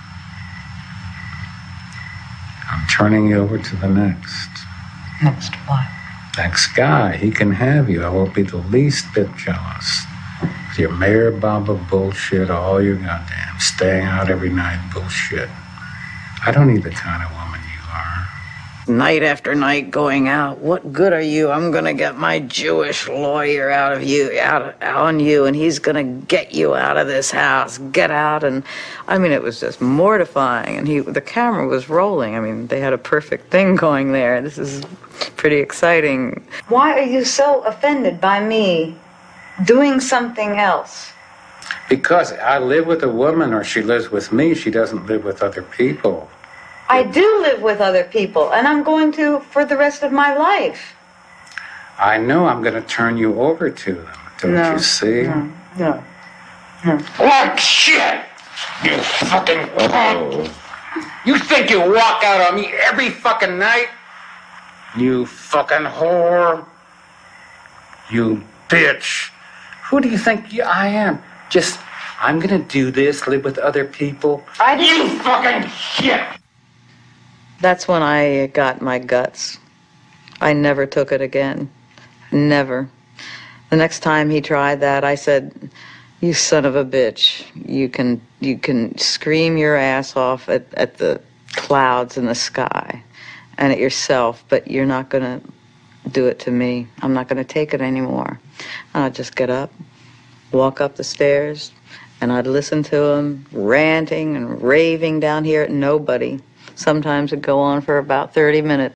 I'm turning you over to the next. Next what? Next guy. He can have you. I won't be the least bit jealous. With your Mayor Baba bullshit, all your goddamn staying out every night bullshit. I don't need the kind of woman you are. Night after night going out. What good are you? I'm gonna get my Jewish lawyer out of you, out, of, out on you, and he's gonna get you out of this house. Get out. And I mean, it was just mortifying. And he, the camera was rolling. I mean, they had a perfect thing going there. This is pretty exciting. Why are you so offended by me doing something else? Because I live with a woman, or she lives with me. She doesn't live with other people. I do live with other people, and I'm going to for the rest of my life. I know I'm going to turn you over to them. Don't No, you see? No, no, no. What shit? You fucking punk! You think you walk out on me every fucking night? You fucking whore! You bitch! Who do you think you, I am? Just, I'm gonna do this, live with other people. I You fucking shit! That's when I got my guts. I never took it again. Never. The next time he tried that, I said, "You son of a bitch. You can you can scream your ass off at, at the clouds in the sky and at yourself, but you're not going to do it to me. I'm not going to take it anymore." And I'd just get up, walk up the stairs, and I'd listen to him ranting and raving down here at nobody. Sometimes it'd go on for about thirty minutes.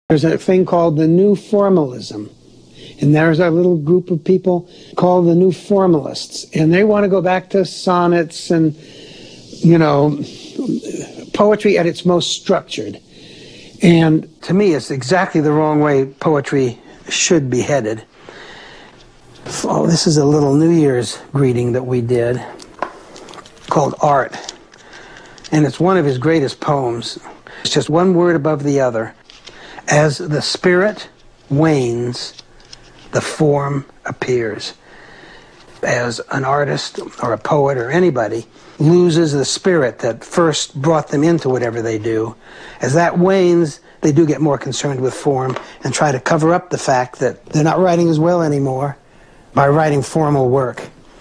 There's a thing called the New Formalism. And there's a little group of people called the New Formalists. And they want to go back to sonnets and, you know, poetry at its most structured. And to me, it's exactly the wrong way poetry should be headed. Oh, this is a little New Year's greeting that we did called Art. And it's one of his greatest poems. It's just one word above the other. As the spirit wanes, the form appears. As an artist or a poet or anybody loses the spirit that first brought them into whatever they do, as that wanes, they do get more concerned with form and try to cover up the fact that they're not writing as well anymore by writing formal work.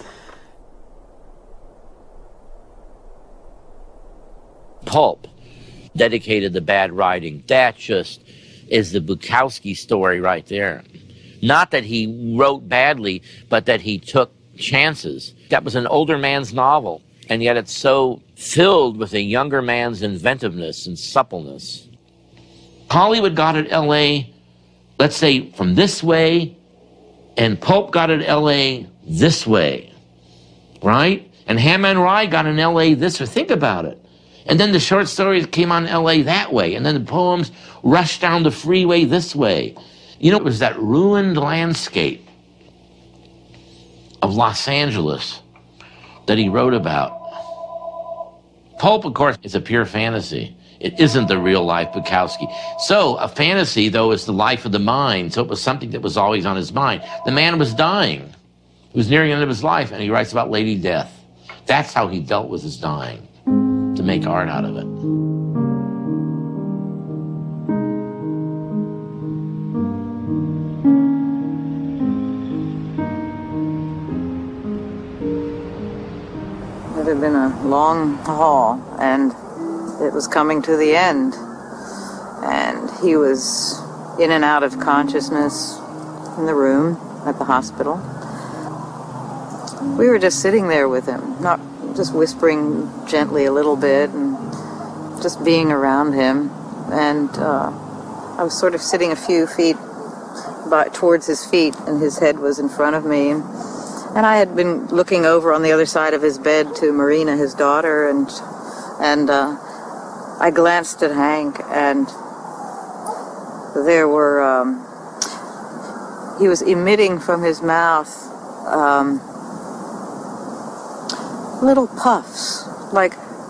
Pulp dedicated the bad writing. That just is the Bukowski story right there. Not that he wrote badly, but that he took chances. That was an older man's novel, and yet it's so filled with a younger man's inventiveness and suppleness. Hollywood got at L A, let's say, from this way, and Pulp got at L A this way, right? And Hammer and Rye got in L A this way. Think about it. And then the short stories came on L A that way, and then the poems rushed down the freeway this way. You know, it was that ruined landscape of Los Angeles that he wrote about. Pulp, of course, is a pure fantasy. It isn't the real life Bukowski. So a fantasy, though, is the life of the mind. So it was something that was always on his mind. The man was dying. He was nearing the end of his life, and he writes about Lady Death. That's how he dealt with his dying, to make art out of it. It had been a long haul, and it was coming to the end. And he was in and out of consciousness in the room at the hospital. We were just sitting there with him, not just whispering gently a little bit and just being around him. And uh, I was sort of sitting a few feet by, towards his feet, and his head was in front of me. And I had been looking over on the other side of his bed to Marina, his daughter, and and uh, I glanced at Hank, and there were, um, he was emitting from his mouth um, little puffs, like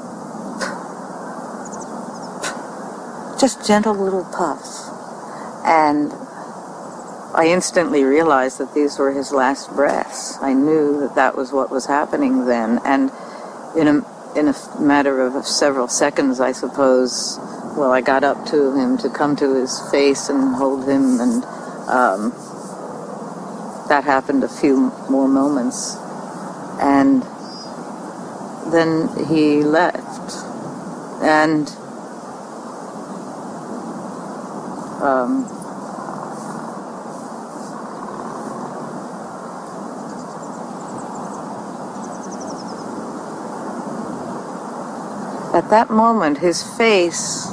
just gentle little puffs. And I instantly realized that these were his last breaths. I knew that that was what was happening then. And in a, in a matter of several seconds, I suppose, well, I got up to him to come to his face and hold him, and um, that happened a few more moments. And then he left. And um, at that moment, his face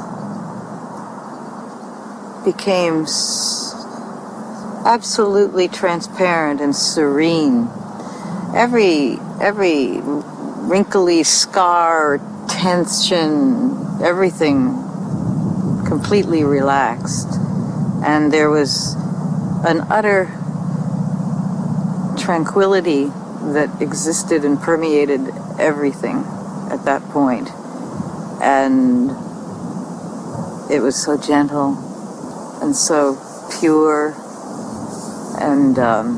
became absolutely transparent and serene. Every every wrinkly scar, tension, everything completely relaxed. And there was an utter tranquility that existed and permeated everything at that point. And it was so gentle and so pure, and um,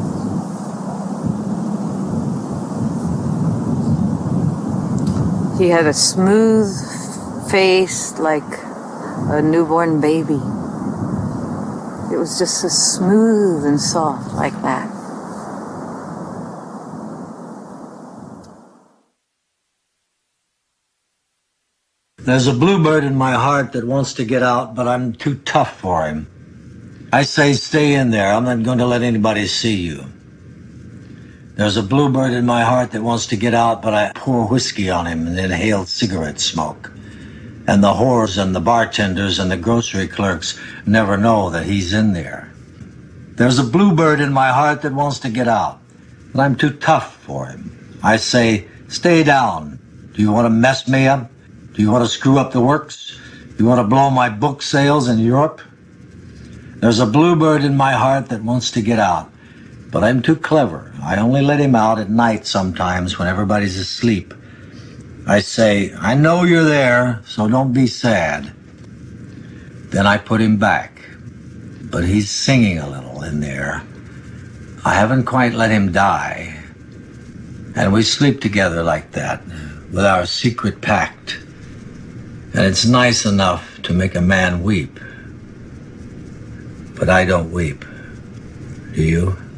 he had a smooth face like a newborn baby. It was just so smooth and soft like that. There's a bluebird in my heart that wants to get out, but I'm too tough for him. I say stay in there. I'm not going to let anybody see you. There's a bluebird in my heart that wants to get out, but I pour whiskey on him and inhale cigarette smoke. And the whores and the bartenders and the grocery clerks never know that he's in there. There's a bluebird in my heart that wants to get out, but I'm too tough for him. I say, stay down. Do you want to mess me up? Do you want to screw up the works? Do you want to blow my book sales in Europe? There's a bluebird in my heart that wants to get out, but I'm too clever. I only let him out at night sometimes when everybody's asleep. I say, I know you're there, so don't be sad. Then I put him back, but he's singing a little in there. I haven't quite let him die. And we sleep together like that, with our secret pact. And it's nice enough to make a man weep. But I don't weep. Do you?